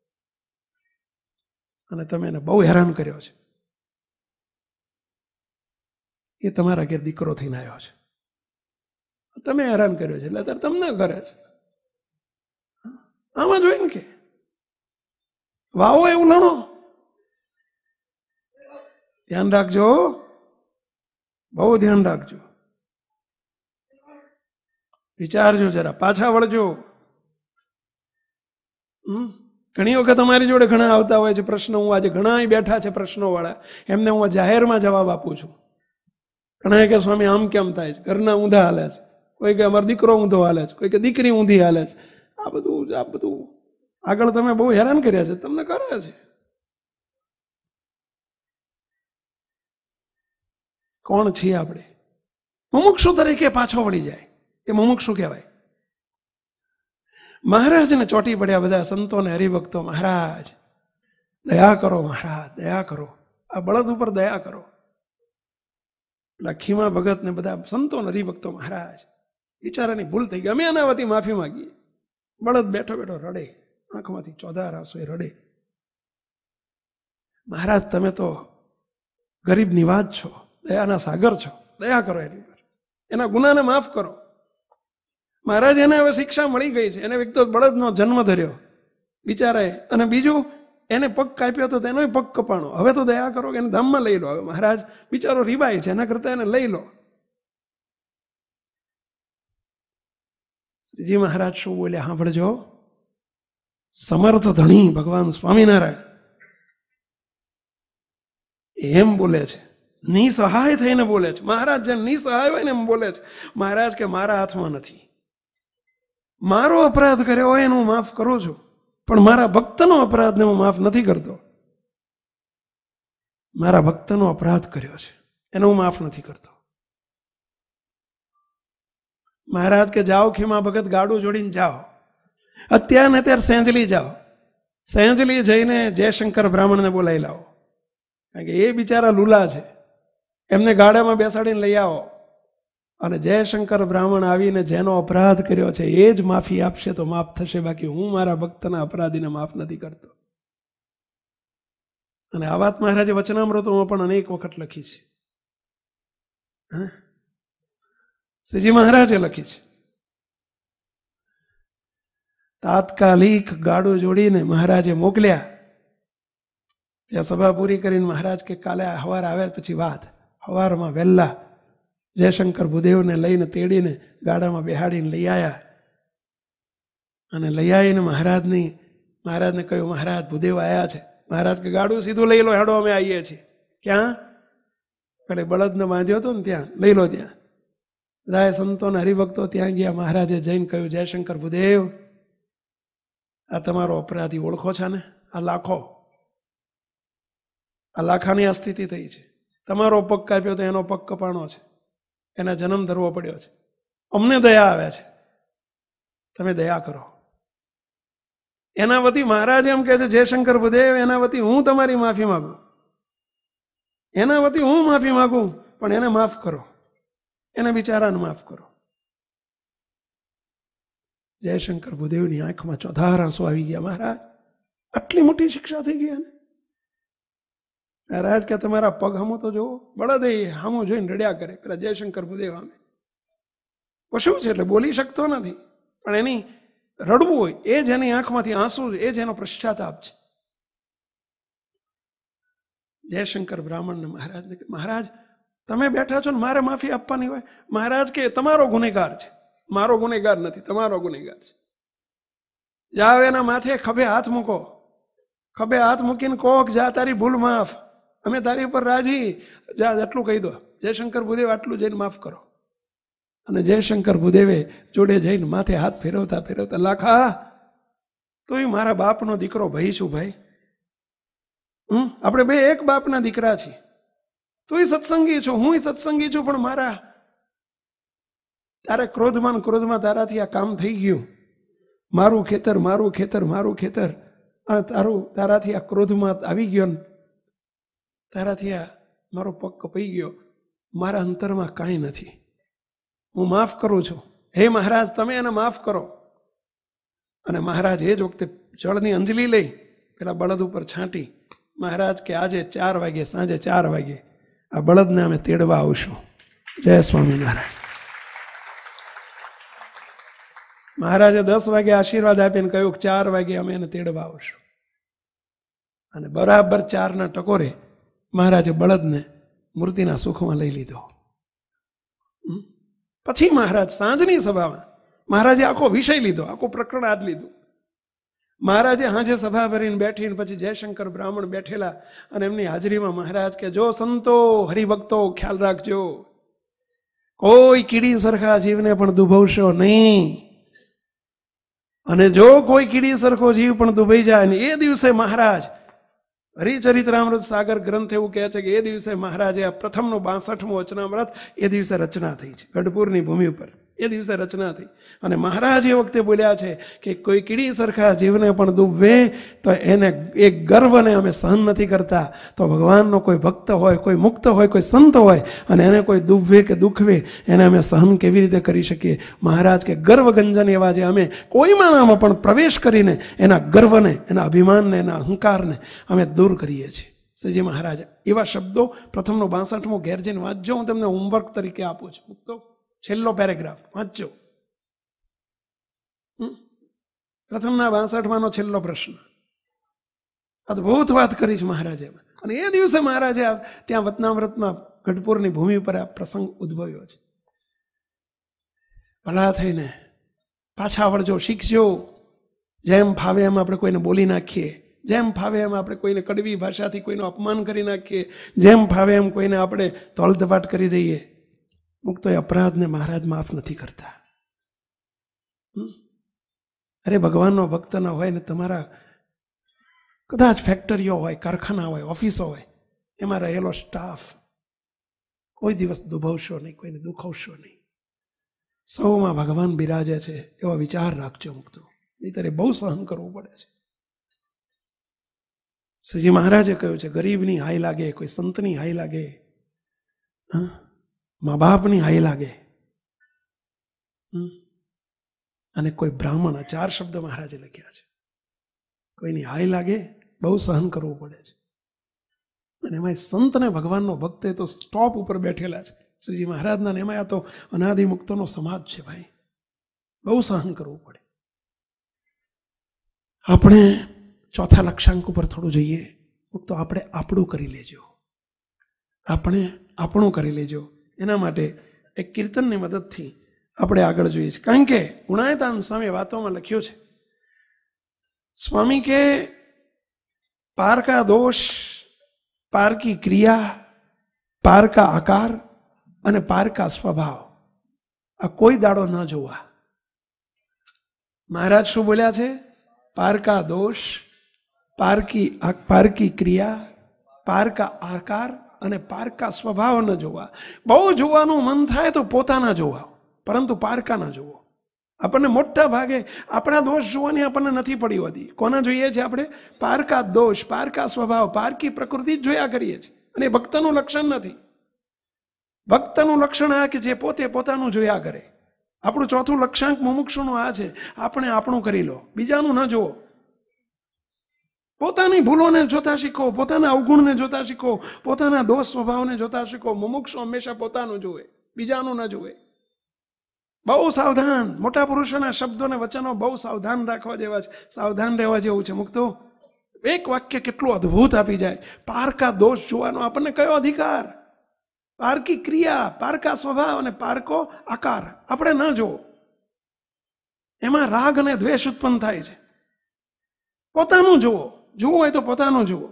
અને તમે એને બહુ હેરાન કર્યો છે. એ તમારા ઘેર દીકરો થઈને આવ્યો છે, તમે હેરાન કર્યો છે એટલે અત્યારે તમને કરે છે. આમાં જોઈ ને કે વાવો એવું લણો. ધ્યાન રાખજો, બહુ ધ્યાન રાખજો. વિચારજો જરા, પાછા વળજો. હમ ઘણી વખત અમારી જોડે ઘણા આવતા હોય છે પ્રશ્નો. હું આજે ઘણા બેઠા છે પ્રશ્નો વાળા, એમને હું જાહેરમાં જવાબ આપું છું. ઘણા કે સ્વામી આમ કેમ થાય છે, ઘરના ઊંધા હાલે છે, કોઈ કે અમારો દીકરો ઊંધો હાલે છે, કોઈ કે દીકરી ઊંધી હાલે છે. આ બધું આ બધું આગળ તમે બહુ હેરાન કર્યા છે, તમને કરે છે. કોણ છીએ આપણે? મુમુક્ષુ તરીકે પાછો વળી જાય એ મુમુક્ષુ કહેવાય. મહારાજને ચોટી પડ્યા બધા સંતોને, હરિભક્તો. મહારાજ દયા કરો, મહારાજ દયા કરો, આ બળદ ઉપર દયા કરો. લખીમાં ભગત ને બધા સંતો ને હરિભક્તો, મહારાજ બિચારાની ભૂલ થઈ ગઈ, અમે એના વતી માફી માંગીએ. બળદ બેઠો બેઠો રડે, આંખમાંથી ચોધાર આંસુ રડે. મહારાજ તમે તો ગરીબ નિવાજ છો, દયાના સાગર છો, દયા કરો એની પર, એના ગુનાને માફ કરો. મહારાજ એને હવે શિક્ષા મળી ગઈ છે. એને એક તો બળદનો જન્મ ધર્યો બિચારાએ, અને બીજું એને પગ કાપ્યો તો તેનો પગ કપાણો. હવે તો દયા કરો કે એને ધામમાં લઈ લો. હવે મહારાજ બિચારો રીબાય છે, એના કરતા એને લઈ લો. શ્રીજી મહારાજ શું બોલ્યા સાંભળજો. સમર્થ ધણી ભગવાન સ્વામિનારાયણ એમ બોલે છે, નિસહાય થઈને બોલે છે. મહારાજ જેમ નિસહાય હોય ને એમ બોલે છે. મહારાજ કે મારા હાથમાં નથી. મારો અપરાધ કર્યો હોય એને હું માફ કરું છું, પણ મારા ભક્તનો અપરાધને હું માફ નથી કરતો. મારા ભક્તનો અપરાધ કર્યો છે એને હું માફ નથી કરતો. મહારાજ કે જાઓ ખીમા ભગત, ગાડું જોડીને જાઓ, અત્યારે ને અત્યારે સેંજલી જાઓ. સેંજલી જઈને જયશંકર બ્રાહ્મણને બોલાવી લાવો, કારણ કે એ બિચારા લુલા છે. એમને ગાડામાં બેસાડીને લઈ આવો, અને જયશંકર બ્રાહ્મણ આવીને જેનો અપરાધ કર્યો છે એ જ માફી આપશે તો માફ થશે, બાકી હું મારા ભક્તના અપરાધીને માફ નથી કરતો. અને આ વાત મહારાજે વચનામૃતોમાં પણ અનેક વખત લખી છે. શ્રીજી મહારાજે લખી છે. તાત્કાલિક ગાડું જોડીને મહારાજે મોકલ્યા. ત્યાં સભા પૂરી કરીને મહારાજ કે કાલે હવાર આવ્યા પછી વાત. હવારમાં વહેલા જયશંકર ભૂદેવને લઈને તેડીને ગાડામાં બેહાડીને લઈ આવ્યા. અને લઈ આવીને મહારાજની મહારાજને કહ્યું, મહારાજ ભૂદેવ આવ્યા છે. મહારાજ કે ગાડું સીધું લઈ લો, હેડો અમે આવીએ છીએ. ક્યાં? પેલે બળદને બાંધ્યો હતો ને ત્યાં, લઈ લો. ત્યાં બધા સંતો ને હરિભક્તો ત્યાં ગયા. મહારાજે જઈને કહ્યું, જયશંકર ભૂદેવ, આ તમારો અપરાધી ઓળખો છે ને? આ લાખો, આ લાખાની આ સ્થિતિ થઈ છે. તમારો પગ કાપ્યો તો એનો પગ કપાણો છે, એના જન્મ ધરવો પડ્યો છે. અમને દયા આવે છે, તમે દયા કરો. એના વતી મહારાજ એમ કહે છે, જયશંકર ભૂદેવ, એના વતી હું તમારી માફી માંગુ, એના વતી હું માફી માંગુ, પણ એને માફ કરો, એને બિચારાને માફ કરો. જયશંકર ભૂદેવની આંખમાં ચોધાર આંસુ આવી ગયા. મહારાજ આટલી મોટી શિક્ષા થઈ ગઈ. મહારાજ કે તમારા પગ હમો તો જોવો. બળદ હમો જોઈને રડ્યા કરે પેલા જયશંકર ભૂદેવ આમે. પશુ છે એટલે બોલી શકતો નથી, પણ એની રડવું હોય એ જ એની આંખમાંથી આંસુ, એ જ એનો પશ્ચાતાપ છે. જયશંકર બ્રાહ્મણને મહારાજને કે, મહારાજ તમે બેઠા છો ને મારે માફી આપવાની હોય? મહારાજ કે તમારો ગુનેગાર છે, મારો ગુનેગાર નથી, તમારો ગુનેગાર છે. જાઓ એના માથે ખભે હાથ મૂકો, ખભે હાથ મૂકીને કહો કે જા તારી ભૂલ માફ, અમે તારી ઉપર રાજી, જા એટલું કહી દો. જયશંકર ભૂદેવ આટલું જઈને માફ કરો. અને જયશંકર ભૂદેવે જોડે જઈને માથે હાથ ફેરવતા ફેરવતા, લાખા તું મારા બાપનો દીકરો ભાઈ છું ભાઈ, હમ આપણે બે એક બાપના દીકરા છીએ. તું સત્સંગી છું, હું સત્સંગી છું, પણ મારા તારે ક્રોધમાં ક્રોધમાં તારાથી આ કામ થઈ ગયું. મારું ખેતર મારું ખેતર મારું ખેતર આ તારું તારાથી આ ક્રોધમાં આવી ગયો, તારાથી આ મારો પગ કપાઈ ગયો. મારા અંતરમાં કાંઈ નથી, હું માફ કરું છું. હે મહારાજ તમે એને માફ કરો. અને મહારાજ એ જ વખતે જળની અંજલી લઈ પેલા બળદ ઉપર છાંટી. મહારાજ કે આજે ચાર વાગે, સાંજે ચાર વાગે આ બળદને અમે તેડવા આવશું. જય સ્વામિનારાયણ. મહારાજે દસ વાગે આશીર્વાદ આપીને કહ્યું કે ચાર વાગે અમે એને તેડવા આવશું. અને બરાબર ચારના ટકોરે મહારાજે બળદને મૂર્તિના સુખમાં લઈ લીધો. પછી મહારાજ સાંજની સભામાં મહારાજે આખો વિષય લીધો, આખું પ્રકરણ આજ લીધું. મહારાજે હાજે સભા ભરીને બેઠીને પછી જયશંકર બ્રાહ્મણ બેઠેલા અને એમની હાજરીમાં મહારાજ કે જો સંતો હરિભક્તો ખ્યાલ રાખજો, કોઈ કીડી સરખા જીવને પણ દુભવશો નહીં. અને જો કોઈ કીડી સરખો જીવ પણ દુભાઈ જાય ને એ દિવસે મહારાજ હરિચરિત્રામૃત સાગર ગ્રંથ એવું કહે છે કે એ દિવસે મહારાજે આ પ્રથમનું બાસઠમું વચનામૃત એ દિવસે રચના થઈ છે, ગઢપુરની ભૂમિ ઉપર એ દિવસે રચના થઈ. અને મહારાજ એ વખતે બોલ્યા છે કે કોઈ કીડી સરખા જીવને પણ દુભવે તો એને એ ગર્વને અમે સહન નથી કરતા. તો ભગવાનનો કોઈ ભક્ત હોય, કોઈ મુક્ત હોય, કોઈ સંત હોય અને એને કોઈ દુભવે કે દુખવે એને અમે સહન કેવી રીતે કરી શકીએ? મહારાજ કે ગર્વગંજન એવા જે અમે કોઈમાં નામાં પણ પ્રવેશ કરીને એના ગર્વને, એના અભિમાનને, એના અહંકારને અમે દૂર કરીએ છીએ. શ્રીજી મહારાજ એવા શબ્દો પ્રથમનો બાસઠમો ઘેર જઈને વાંચજો, હું તમને હોમવર્ક તરીકે આપું છું. મુક્તો છેલ્લો પેરેગ્રાફ વાંચજો. પ્રથમના બાસઠમાંનો છેલ્લો પ્રશ્ન. અદભુત વાત કરી છે મહારાજે. અને એ દિવસે મહારાજે ત્યાં વતનામૃતમાં ગઢપુરની ભૂમિ પર આ પ્રસંગ ઉદ્ભવ્યો છે. ભલા થઈને પાછા વળજો, શીખજો. જેમ ફાવે એમ આપણે કોઈને બોલી નાખીએ, જેમ ફાવે એમ આપણે કોઈને કડવી ભાષાથી કોઈનું અપમાન કરી નાખીએ, જેમ ફાવે એમ કોઈને આપણે તોલધપાટ કરી દઈએ. મુક્તો એ અપરાધને મહારાજ માફ નથી કરતા. અરે ભગવાનનો ભક્ત ન હોય ને તમારા કદાચ ફેક્ટરીઓ હોય, કારખાના હોય, ઓફિસો હોય, એમાં રહેલો સ્ટાફ કોઈ દિવસ દુભવશો નહીં, કોઈને દુખવશો નહીં. સૌમાં ભગવાન બિરાજે છે એવો વિચાર રાખજો. મુક્તો નહીંતર બહુ સહન કરવું પડે છે. શ્રીજી મહારાજે કહ્યું છે ગરીબની હાઈ લાગે, કોઈ સંતની હાઈ લાગે, હા મા બાપની હાઈ લાગે, અને કોઈ બ્રાહ્મણ, ચાર શબ્દ મહારાજે લખ્યા છે. કોઈની હાઈ લાગે, બહુ સહન કરવું પડે છે. અને એમાં સંતને ભગવાનનો ભક્ત એ તો સ્ટોપ ઉપર બેઠેલા છે શ્રીજી મહારાજના. એમાં આ તો અનાદિ મુક્તોનો સમાજ છે ભાઈ, બહુ સહન કરવું પડે. આપણે ચોથા લક્ષાંક ઉપર થોડું જઈએ. તો આપણે આપણું કરી લેજો, આપણે આપણું કરી લેજો. એના માટે એક કીર્તનની મદદથી આપણે આગળ જોઈએ છીએ. કારણ કે ગુણાયતાન સ્વામી વાતોમાં લખ્યું છે, સ્વામી કે પાર કા દોષ, પાર કી ક્રિયા, પાર કા આકાર અને પાર કા સ્વભાવ, આ કોઈ દાડો ન જોવા. મહારાજ શું બોલ્યા છે? પાર કા દોષ, પાર કી પાર કી ક્રિયા, પાર કા આકાર અને પારકા સ્વભાવ ન જોવા. બહુ જોવાનું મન થાય તો પોતાના જોવા, પરંતુ પારકા ના જોવો. આપણને મોટા ભાગે આપણા દોષ જોવાની આપણને નથી પડી હોતી. કોના જોઈએ છે આપણે? પારકા દોષ, પારકા સ્વભાવ, પારકી પ્રકૃતિ જ જોયા કરીએ છીએ. અને ભક્તનું લક્ષણ નથી. ભક્તનું લક્ષણ આ કે જે પોતે પોતાનું જોયા કરે. આપણું ચોથું લક્ષાંક મુમુક્ષુનું આ છે, આપણે આપણું કરી લો, બીજાનું ન જુઓ. પોતાની ભૂલોને જોતા શીખો, પોતાના અવગુણને જોતા શીખો, પોતાના દોષ સ્વભાવને જોતા શીખો. મુમુક્ષુ હંમેશા પોતાનું જુએ, બીજાનું ન જુએ. બહુ સાવધાન. મોટા પુરુષોના શબ્દોને વચનો બહુ સાવધાન રાખવા જેવા છે, સાવધાન રહેવા જેવું છે. મુક્તો એક વાક્ય કેટલું અદ્ભુત આપી જાય. પારકા દોષ જોવાનો આપણને કયો અધિકાર? પારકી ક્રિયા, પારકા સ્વભાવ અને પારકો આકાર આપણે ન જોવો. એમાં રાગ અને દ્વેષ ઉત્પન્ન થાય છે. પોતાનું જુઓ, જોવું હોય તો પોતાનું જુઓ.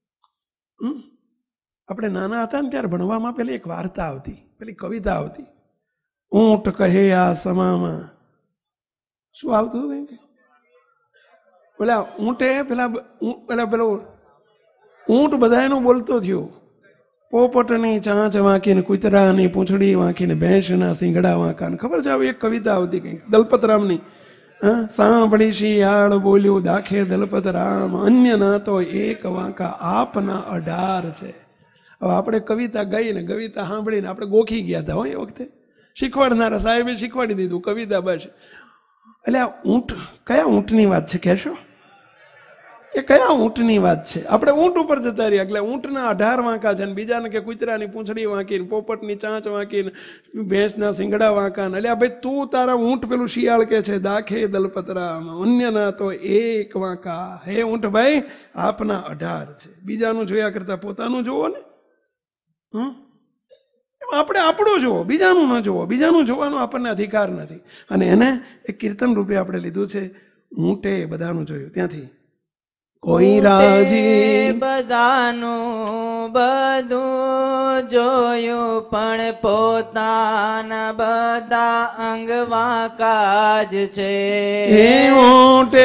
આપણે નાના હતા ને ત્યારે ભણવામાં પેલી એક વાર્તા આવતી, પેલી કવિતા આવતી, ઊંટ કહે આ સમામાં. શું આવતું હતું? પેલા ઊંટે પેલા પેલા પેલો ઊંટ બધાનું બોલતો થયો. પોપટની ચાંચ વાંકીને કૂતરાની પૂંછડી વાંકીને ભેંસના સિંગડા વાંકા. ખબર છે આવી એક કવિતા આવતી કંઈક દલપતરામની. હા, સાંભળી શિયાળ બોલ્યું દાખે દલપતરામ, અન્ય ના તો એક વાંકા આપના અઢાર છે. હવે આપણે કવિતા ગાઈ ને કવિતા સાંભળીને આપણે ગોખી ગયા હતા હોય એ વખતે. શીખવાડનારા સાહેબે શીખવાડી દીધું કવિતા બસ. એટલે આ ઊંટ કયા ઊંટની વાત છે કહેશો? એ કયા ઊંટની વાત છે? આપણે ઊંટ ઉપર જતા રહ્યા. એટલે ઊંટના અઢાર વાંકા છે ને બીજાને કે કૂતરાની પૂંછડી વાંકીને, પોપટની ચાંચ વાંકીને, ભેંસના સિંગડા વાંકાને. એટલે ભાઈ તું તારા ઊંટ પેલું શિયાળ કે છે દાખે દલપતરામ, અન્યના તો એક વાંકા. હે ઊંટ ભાઈ આપના અઢાર છે. બીજાનું જોયા કરતા પોતાનું જોવો ને. હમ આપણે આપણું જુઓ, બીજાનું ન જુઓ. બીજાનું જોવાનો આપણને અધિકાર નથી. અને એને એક કીર્તન રૂપે આપણે લીધું છે. ઊંટે બધાનું જોયું. ત્યાંથી કોઈ રાજી બધાનું બધું જોયું, પણ પોતાના બધા અંગ વાંકા જ છે. ઊંટે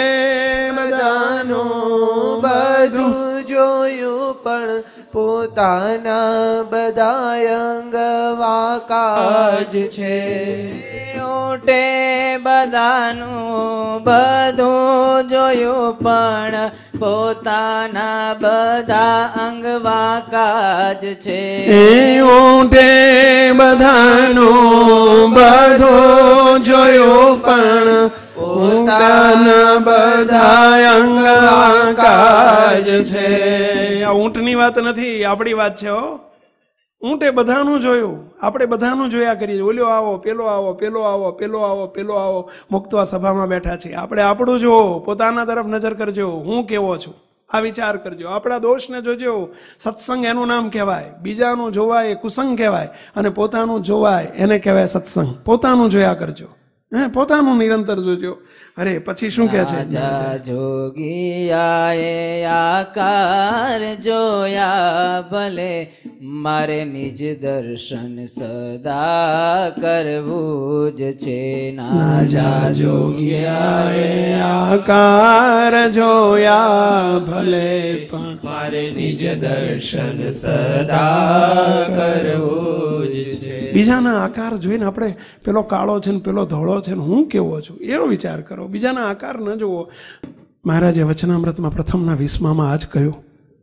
બધાનું બધું જોયું, પણ પોતાના બધા અંગ વાંકા જ છે. ઊંટે બધાનું બધું જોયું, પણ પોતાના બધા અંગ વાંકા જ છે. ઊંટે બધાનું બધું જોયું, પણ પોતાના બધા અંગ વાંકા જ છે. આ ઊંટની વાત નથી, આપણી વાત છે. હો, ઊંટે બધાનું જોયું, આપણે બધાનું જોયા કરીએ. ઓલ્યો આવો, પેલો આવો, પેલો આવો, પેલો આવો, પેલો આવો. મુક્તવા સભામાં બેઠા છીએ. આપણે આપણું જુઓ, પોતાના તરફ નજર કરજો. હું કેવો છું આ વિચાર કરજો. આપણા દોષને જોજો. સત્સંગ એનું નામ કહેવાય. બીજાનું જોવાય એ કુસંગ કહેવાય, અને પોતાનું જોવાય એને કહેવાય સત્સંગ. પોતાનું જોયા કરજો. હે, પોતાનું નિરંતર જોજો. અરે પછી શું કહે છે? જોગિયાએ આકાર જોયા, ભલે મારે નિજ દર્શન સદા કરવું જ છે. ના જા જોગિયાએ આકાર જોયા, ભલે પણ મારે નિજ દર્શન સદા કરવું જ છે. બીજાના આકાર જોઈને આપણે પેલો કાળો છે ને પેલો ધોળો છે ને હું કેવો છું એનો વિચાર કરો. બીજાના આકાર ન જુઓ. મહારાજે વચનામૃતમાં પ્રથમના વીસમામાં આ જ કહ્યું.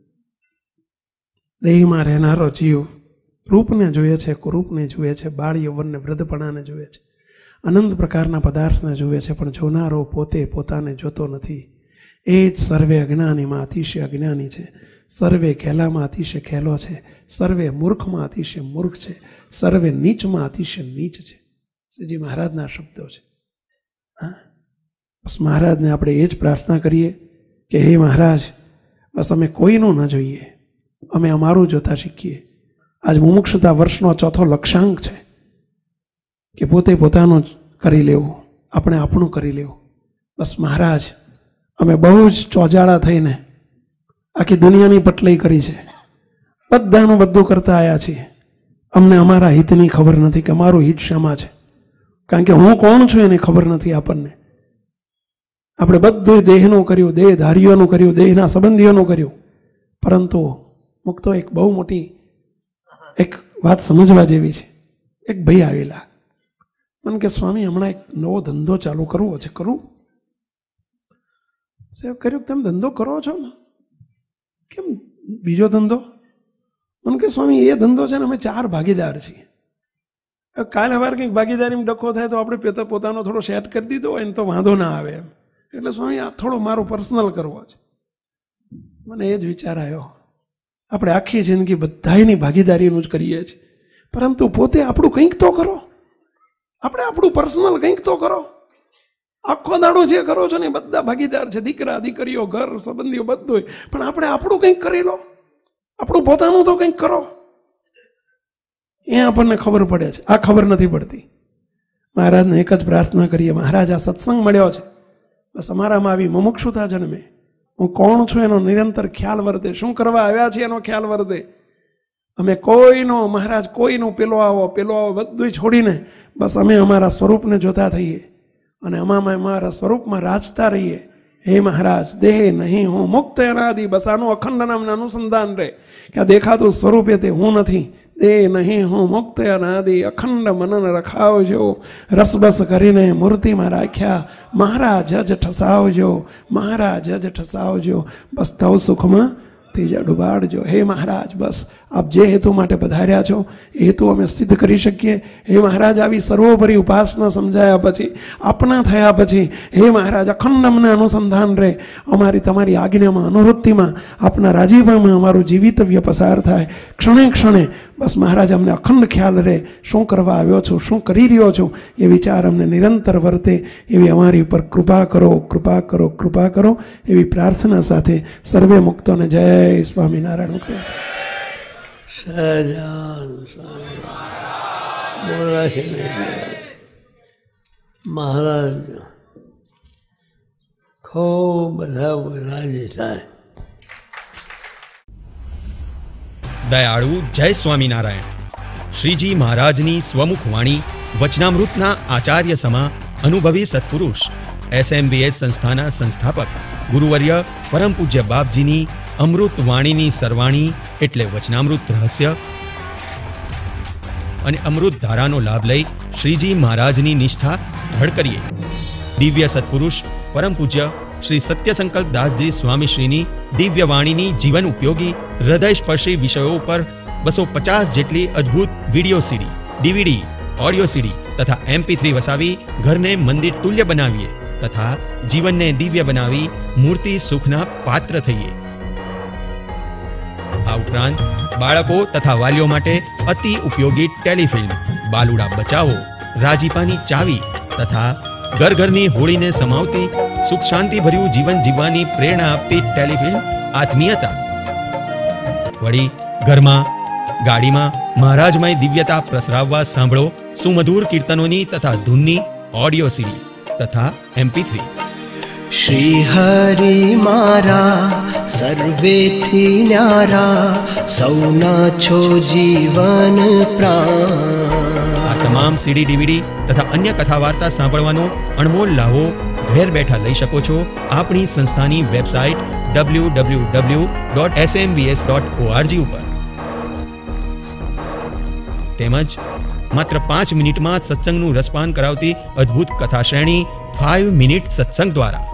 દેહમાં રહેનારો જીવ રૂપને જોઈએ છે, કુરૂપને જોઈએ છે, બાળ યૌવનને વૃદ્ધપણાને જોઈએ છે, અનંત પ્રકારના પદાર્થને જોઈએ છે, પણ જોનારો પોતે પોતાને જોતો નથી. એ જ સર્વે અજ્ઞાનીમાં અતિશય અજ્ઞાની છે, સર્વે ખેલામાં અતિશય ખેલો છે, સર્વે મૂર્ખમાં અતિશય મૂર્ખ છે, સર્વે નીચમાં અતિશય નીચ છે. શ્રીજી મહારાજના શબ્દો છે. હા, બસ મહારાજને આપણે એ જ પ્રાર્થના કરીએ કે હે મહારાજ, બસ અમે કોઈનું ન જોઈએ, અમે અમારું જોતા શીખીએ. આજ મુમુક્ષુતા વર્ષનો ચોથો લક્ષ્યાંક છે કે પોતે પોતાનું કરી લેવું, આપણે આપણું કરી લેવું. બસ મહારાજ, અમે બહુ જ ચોજાળા થઈને આખી દુનિયાની પટલાઈ કરી છે, બધાનું બધું કરતા આવ્યા છીએ. અમને અમારા હિતની ખબર નથી કે અમારું હિત શામાં છે, કારણ કે હું કોણ છું એની ખબર નથી આપણને. આપણે બધું દેહનું કર્યું, દેહધારીઓનું કર્યું, દેહના સંબંધીઓનું કર્યું, પરંતુ મુક્તો એક બહુ મોટી એક વાત સમજવા જેવી છે. એક ભાઈ આવેલા મને કે સ્વામી હમણાં એક નવો ધંધો ચાલુ કરવો છે, કરું? સાહેબ કર્યું, તમે ધંધો કરો છો ને? કેમ બીજો ધંધો? મને કે સ્વામી એ ધંધો છે ને અમે ચાર ભાગીદાર છીએ. કાલે સવારે કંઈક ભાગીદારીમાં ડખો થાય તો આપણે પોતાનો થોડો સેટ કરી દીધો હોય ને તો વાંધો ના આવે એમ. એટલે સ્વામી આ થોડો મારો પર્સનલ કરવો છે. મને એ જ વિચાર આવ્યો, આપણે આખી જિંદગી બધાની ભાગીદારીનું જ કરીએ છીએ, પરંતુ પોતે આપણું કંઈક તો કરો. આપણે આપણું પર્સનલ કંઈક તો કરો. આખો દાડો જે કરો છો ને બધા ભાગીદાર છે, દીકરા દીકરીઓ, ઘર સંબંધીઓ બધું, પણ આપણે આપણું કંઈક કરી લો. આપણું પોતાનું તો કંઈક કરો. એ આપણને ખબર પડે છે, આ ખબર નથી પડતી. મહારાજને એક જ પ્રાર્થના કરીએ, મહારાજ આ સત્સંગ મળ્યો છે, બસ અમારામાં આવી મુમુક્ષુતા જન્મે, હું કોણ છું એનો નિરંતર ખ્યાલ વર્તે, શું કરવા આવ્યા છીએ એનો ખ્યાલ વર્તે. અમે કોઈનો મહારાજ કોઈનું પેલો આવો પેલો આવો બધું છોડીને બસ અમે અમારા સ્વરૂપને જોતા થઈએ અને અમામાં અમારા સ્વરૂપમાં રાજતા રહીએ. હે મહારાજ, દેહ નહીં હું મુક્ત અનાદિ, બસ આનું અખંડ નામનું અનુસંધાન રહે કે આ દેખાતું સ્વરૂપ એ તે હું નથી. દેહ નહીં હું મુક્ત અનાદિ, અખંડ મનન રખાવજો, રસબસ કરીને મૂર્તિમાં રાખ્યા મહારાજ જ ઠસાવજો, મહારાજ જ ઠસાવજો, બસ તવ સુખમાં તેજા ડુબાડજો. હે મહારાજ, બસ આપ જે હેતુ માટે પધાર્યા છો એ હેતુ અમે સિદ્ધ કરી શકીએ. હે મહારાજ, આવી સર્વોપરી ઉપાસના સમજાયા પછી, આપના થયા પછી, હે મહારાજ અખંડ અમને અનુસંધાન રહે, અમારી તમારી આજ્ઞામાં અનુવૃત્તિમાં આપના રાજીપામાં અમારું જીવિતવ્ય પસાર થાય ક્ષણે ક્ષણે. બસ મહારાજ અમને અખંડ ખ્યાલ રહે, શું કરવા આવ્યો છું, શું કરી રહ્યો છું એ વિચાર અમને નિરંતર વર્તે એવી અમારી ઉપર કૃપા કરો, કૃપા કરો, કૃપા કરો એવી પ્રાર્થના સાથે સર્વે મુક્તોને જય સ્વામિનારાયણ. મુક્ત સહજાન મહારાજ ખૂબ બધા રાજી થાય. દયાળુ જય સ્વામિનારાયણ. શ્રીજી મહારાજની સ્વમુખ વાણી વચનામૃતના આચાર્ય સમા અનુભવી સત્પુરુષ એસએમવીએસ સંસ્થાના સંસ્થાપક ગુરુવર્ય પરમ પૂજ્ય બાપજીની અમૃત વાણીની સરવાણી એટલે વચનામૃત રહસ્ય અને અમૃત ધારાનો લાભ લઈ શ્રીજી મહારાજની નિષ્ઠા દ્રઢ કરીએ. દિવ્ય સત્પુરુષ પરમ પૂજ્ય શ્રી સત્ય સંકલ્પ દાસજી સ્વામી શ્રીની દિવ્ય વાણીની જીવન ઉપયોગી હૃદય સ્પર્શી વિષયો પર બસો પચાસ જેટલી અદ્ભુત video CD, DVD, audio CD તથા એમપી થ્રી વસાવી ઘરને મંદિર તુલ્ય બનાવીએ તથા જીવનને દિવ્ય બનાવી મૂર્તિ સુખના પાત્ર થઈએ. આ ઉપરાંત બાળકો તથા વાલીઓ માટે અતિ ઉપયોગી ટેલિફિલ્મ બાલુડા બચાવો, રાજીપાની ચાવી તથા ઘર ઘરની હોળીને સમાવતી સુખ શાંતિ ભર્યું જીવન જીવવાની પ્રેરણા આપતી ટેલિફિલ્મ આત્મીયતા. વળી ઘરમાં ગાડીમાં મહારાજમય દિવ્યતા પ્રસરાવવા સાંભળો સુમધુર કીર્તનોની તથા ધૂનની ઓડિયો સીડી તથા એમપી થ્રી. શ્રી હરિ મારા સર્વેથી ન્યારા, સૌના છો જીવન પ્રાણ. આ તમામ સીડી, ડીવીડી તથા અન્ય કથા વાર્તા સાંભળવાનો અણમોલ લાવો ઘેર બેઠા લઈ શકો છો આપણી સંસ્થાની website W W W dot S M V S dot ORG ઉપર. તેમજ માત્ર પાંચ મિનિટમાં જ સત્સંગનું રસપાન કરાવતી અદ્ભુત કથા શ્રેણી ફાઇવ મિનિટ સત્સંગ દ્વારા.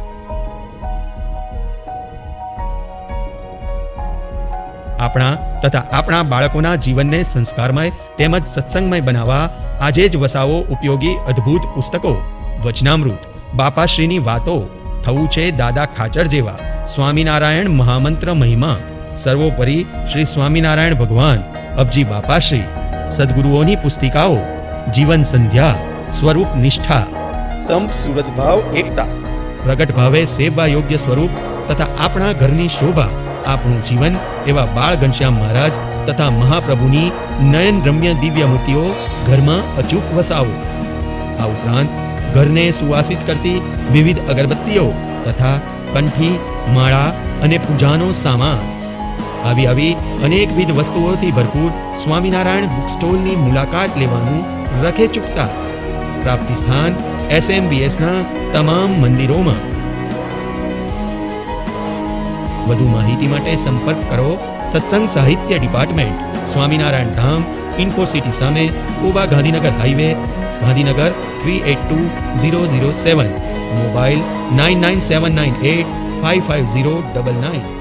આપણા તથા આપણા બાળકોના જીવનને સંસ્કારમય તેમજ સત્સંગમય બનાવવા આજે જ વસાવો ઉપયોગી અદ્ભુત પુસ્તકો વચનામૃત, બાપાશ્રીની વાતો, થવું છે દાદા ખાચર જેવા, સ્વામિનારાયણ મહામંત્ર મહિમા, સર્વોપરી શ્રી સ્વામિનારાયણ ભગવાન, અબજી બાપાશ્રી, સદગુરુઓની પુસ્તિકાઓ, જીવન સંધ્યા, સ્વરૂપ નિષ્ઠા, સંપ સુરત ભાવ એકતા, પ્રગટ ભાવે સેવવા યોગ્ય સ્વરૂપ તથા આપણા ઘરની શોભા, આપણું જીવન એવા બાળ ઘનશ્યામ મહારાજ તથા મહાપ્રભુની નયન રમ્ય દિવ્ય મૂર્તિઓ ઘરમાં અચૂક વસાવો. આ ઉપરાંત ઘરને સુવાસિત કરતી વિવિધ અગરબત્તીઓ તથા કંઠી, માળા અને પૂજાનો સામાન, આવી આવી અનેકવિધ વસ્તુઓથી ભરપૂર સ્વામિનારાયણ બુક સ્ટોલની મુલાકાત લેવાનું રખે ચૂકતા. પ્રાપ્તિ સ્થાન એસએમવીએસના તમામ મંદિરોમાં. વધુ માહિતી માટે સંપર્ક કરો સત્સંગ સાહિત્ય ડિપાર્ટમેન્ટ, સ્વામિનારાયણ ધામ, ઇન્ફોસિટી સામે, Koba Gandhinagar highway, Gandhinagar three eight two zero zero seven. Mobile nine nine seven nine eight five five zero double nine.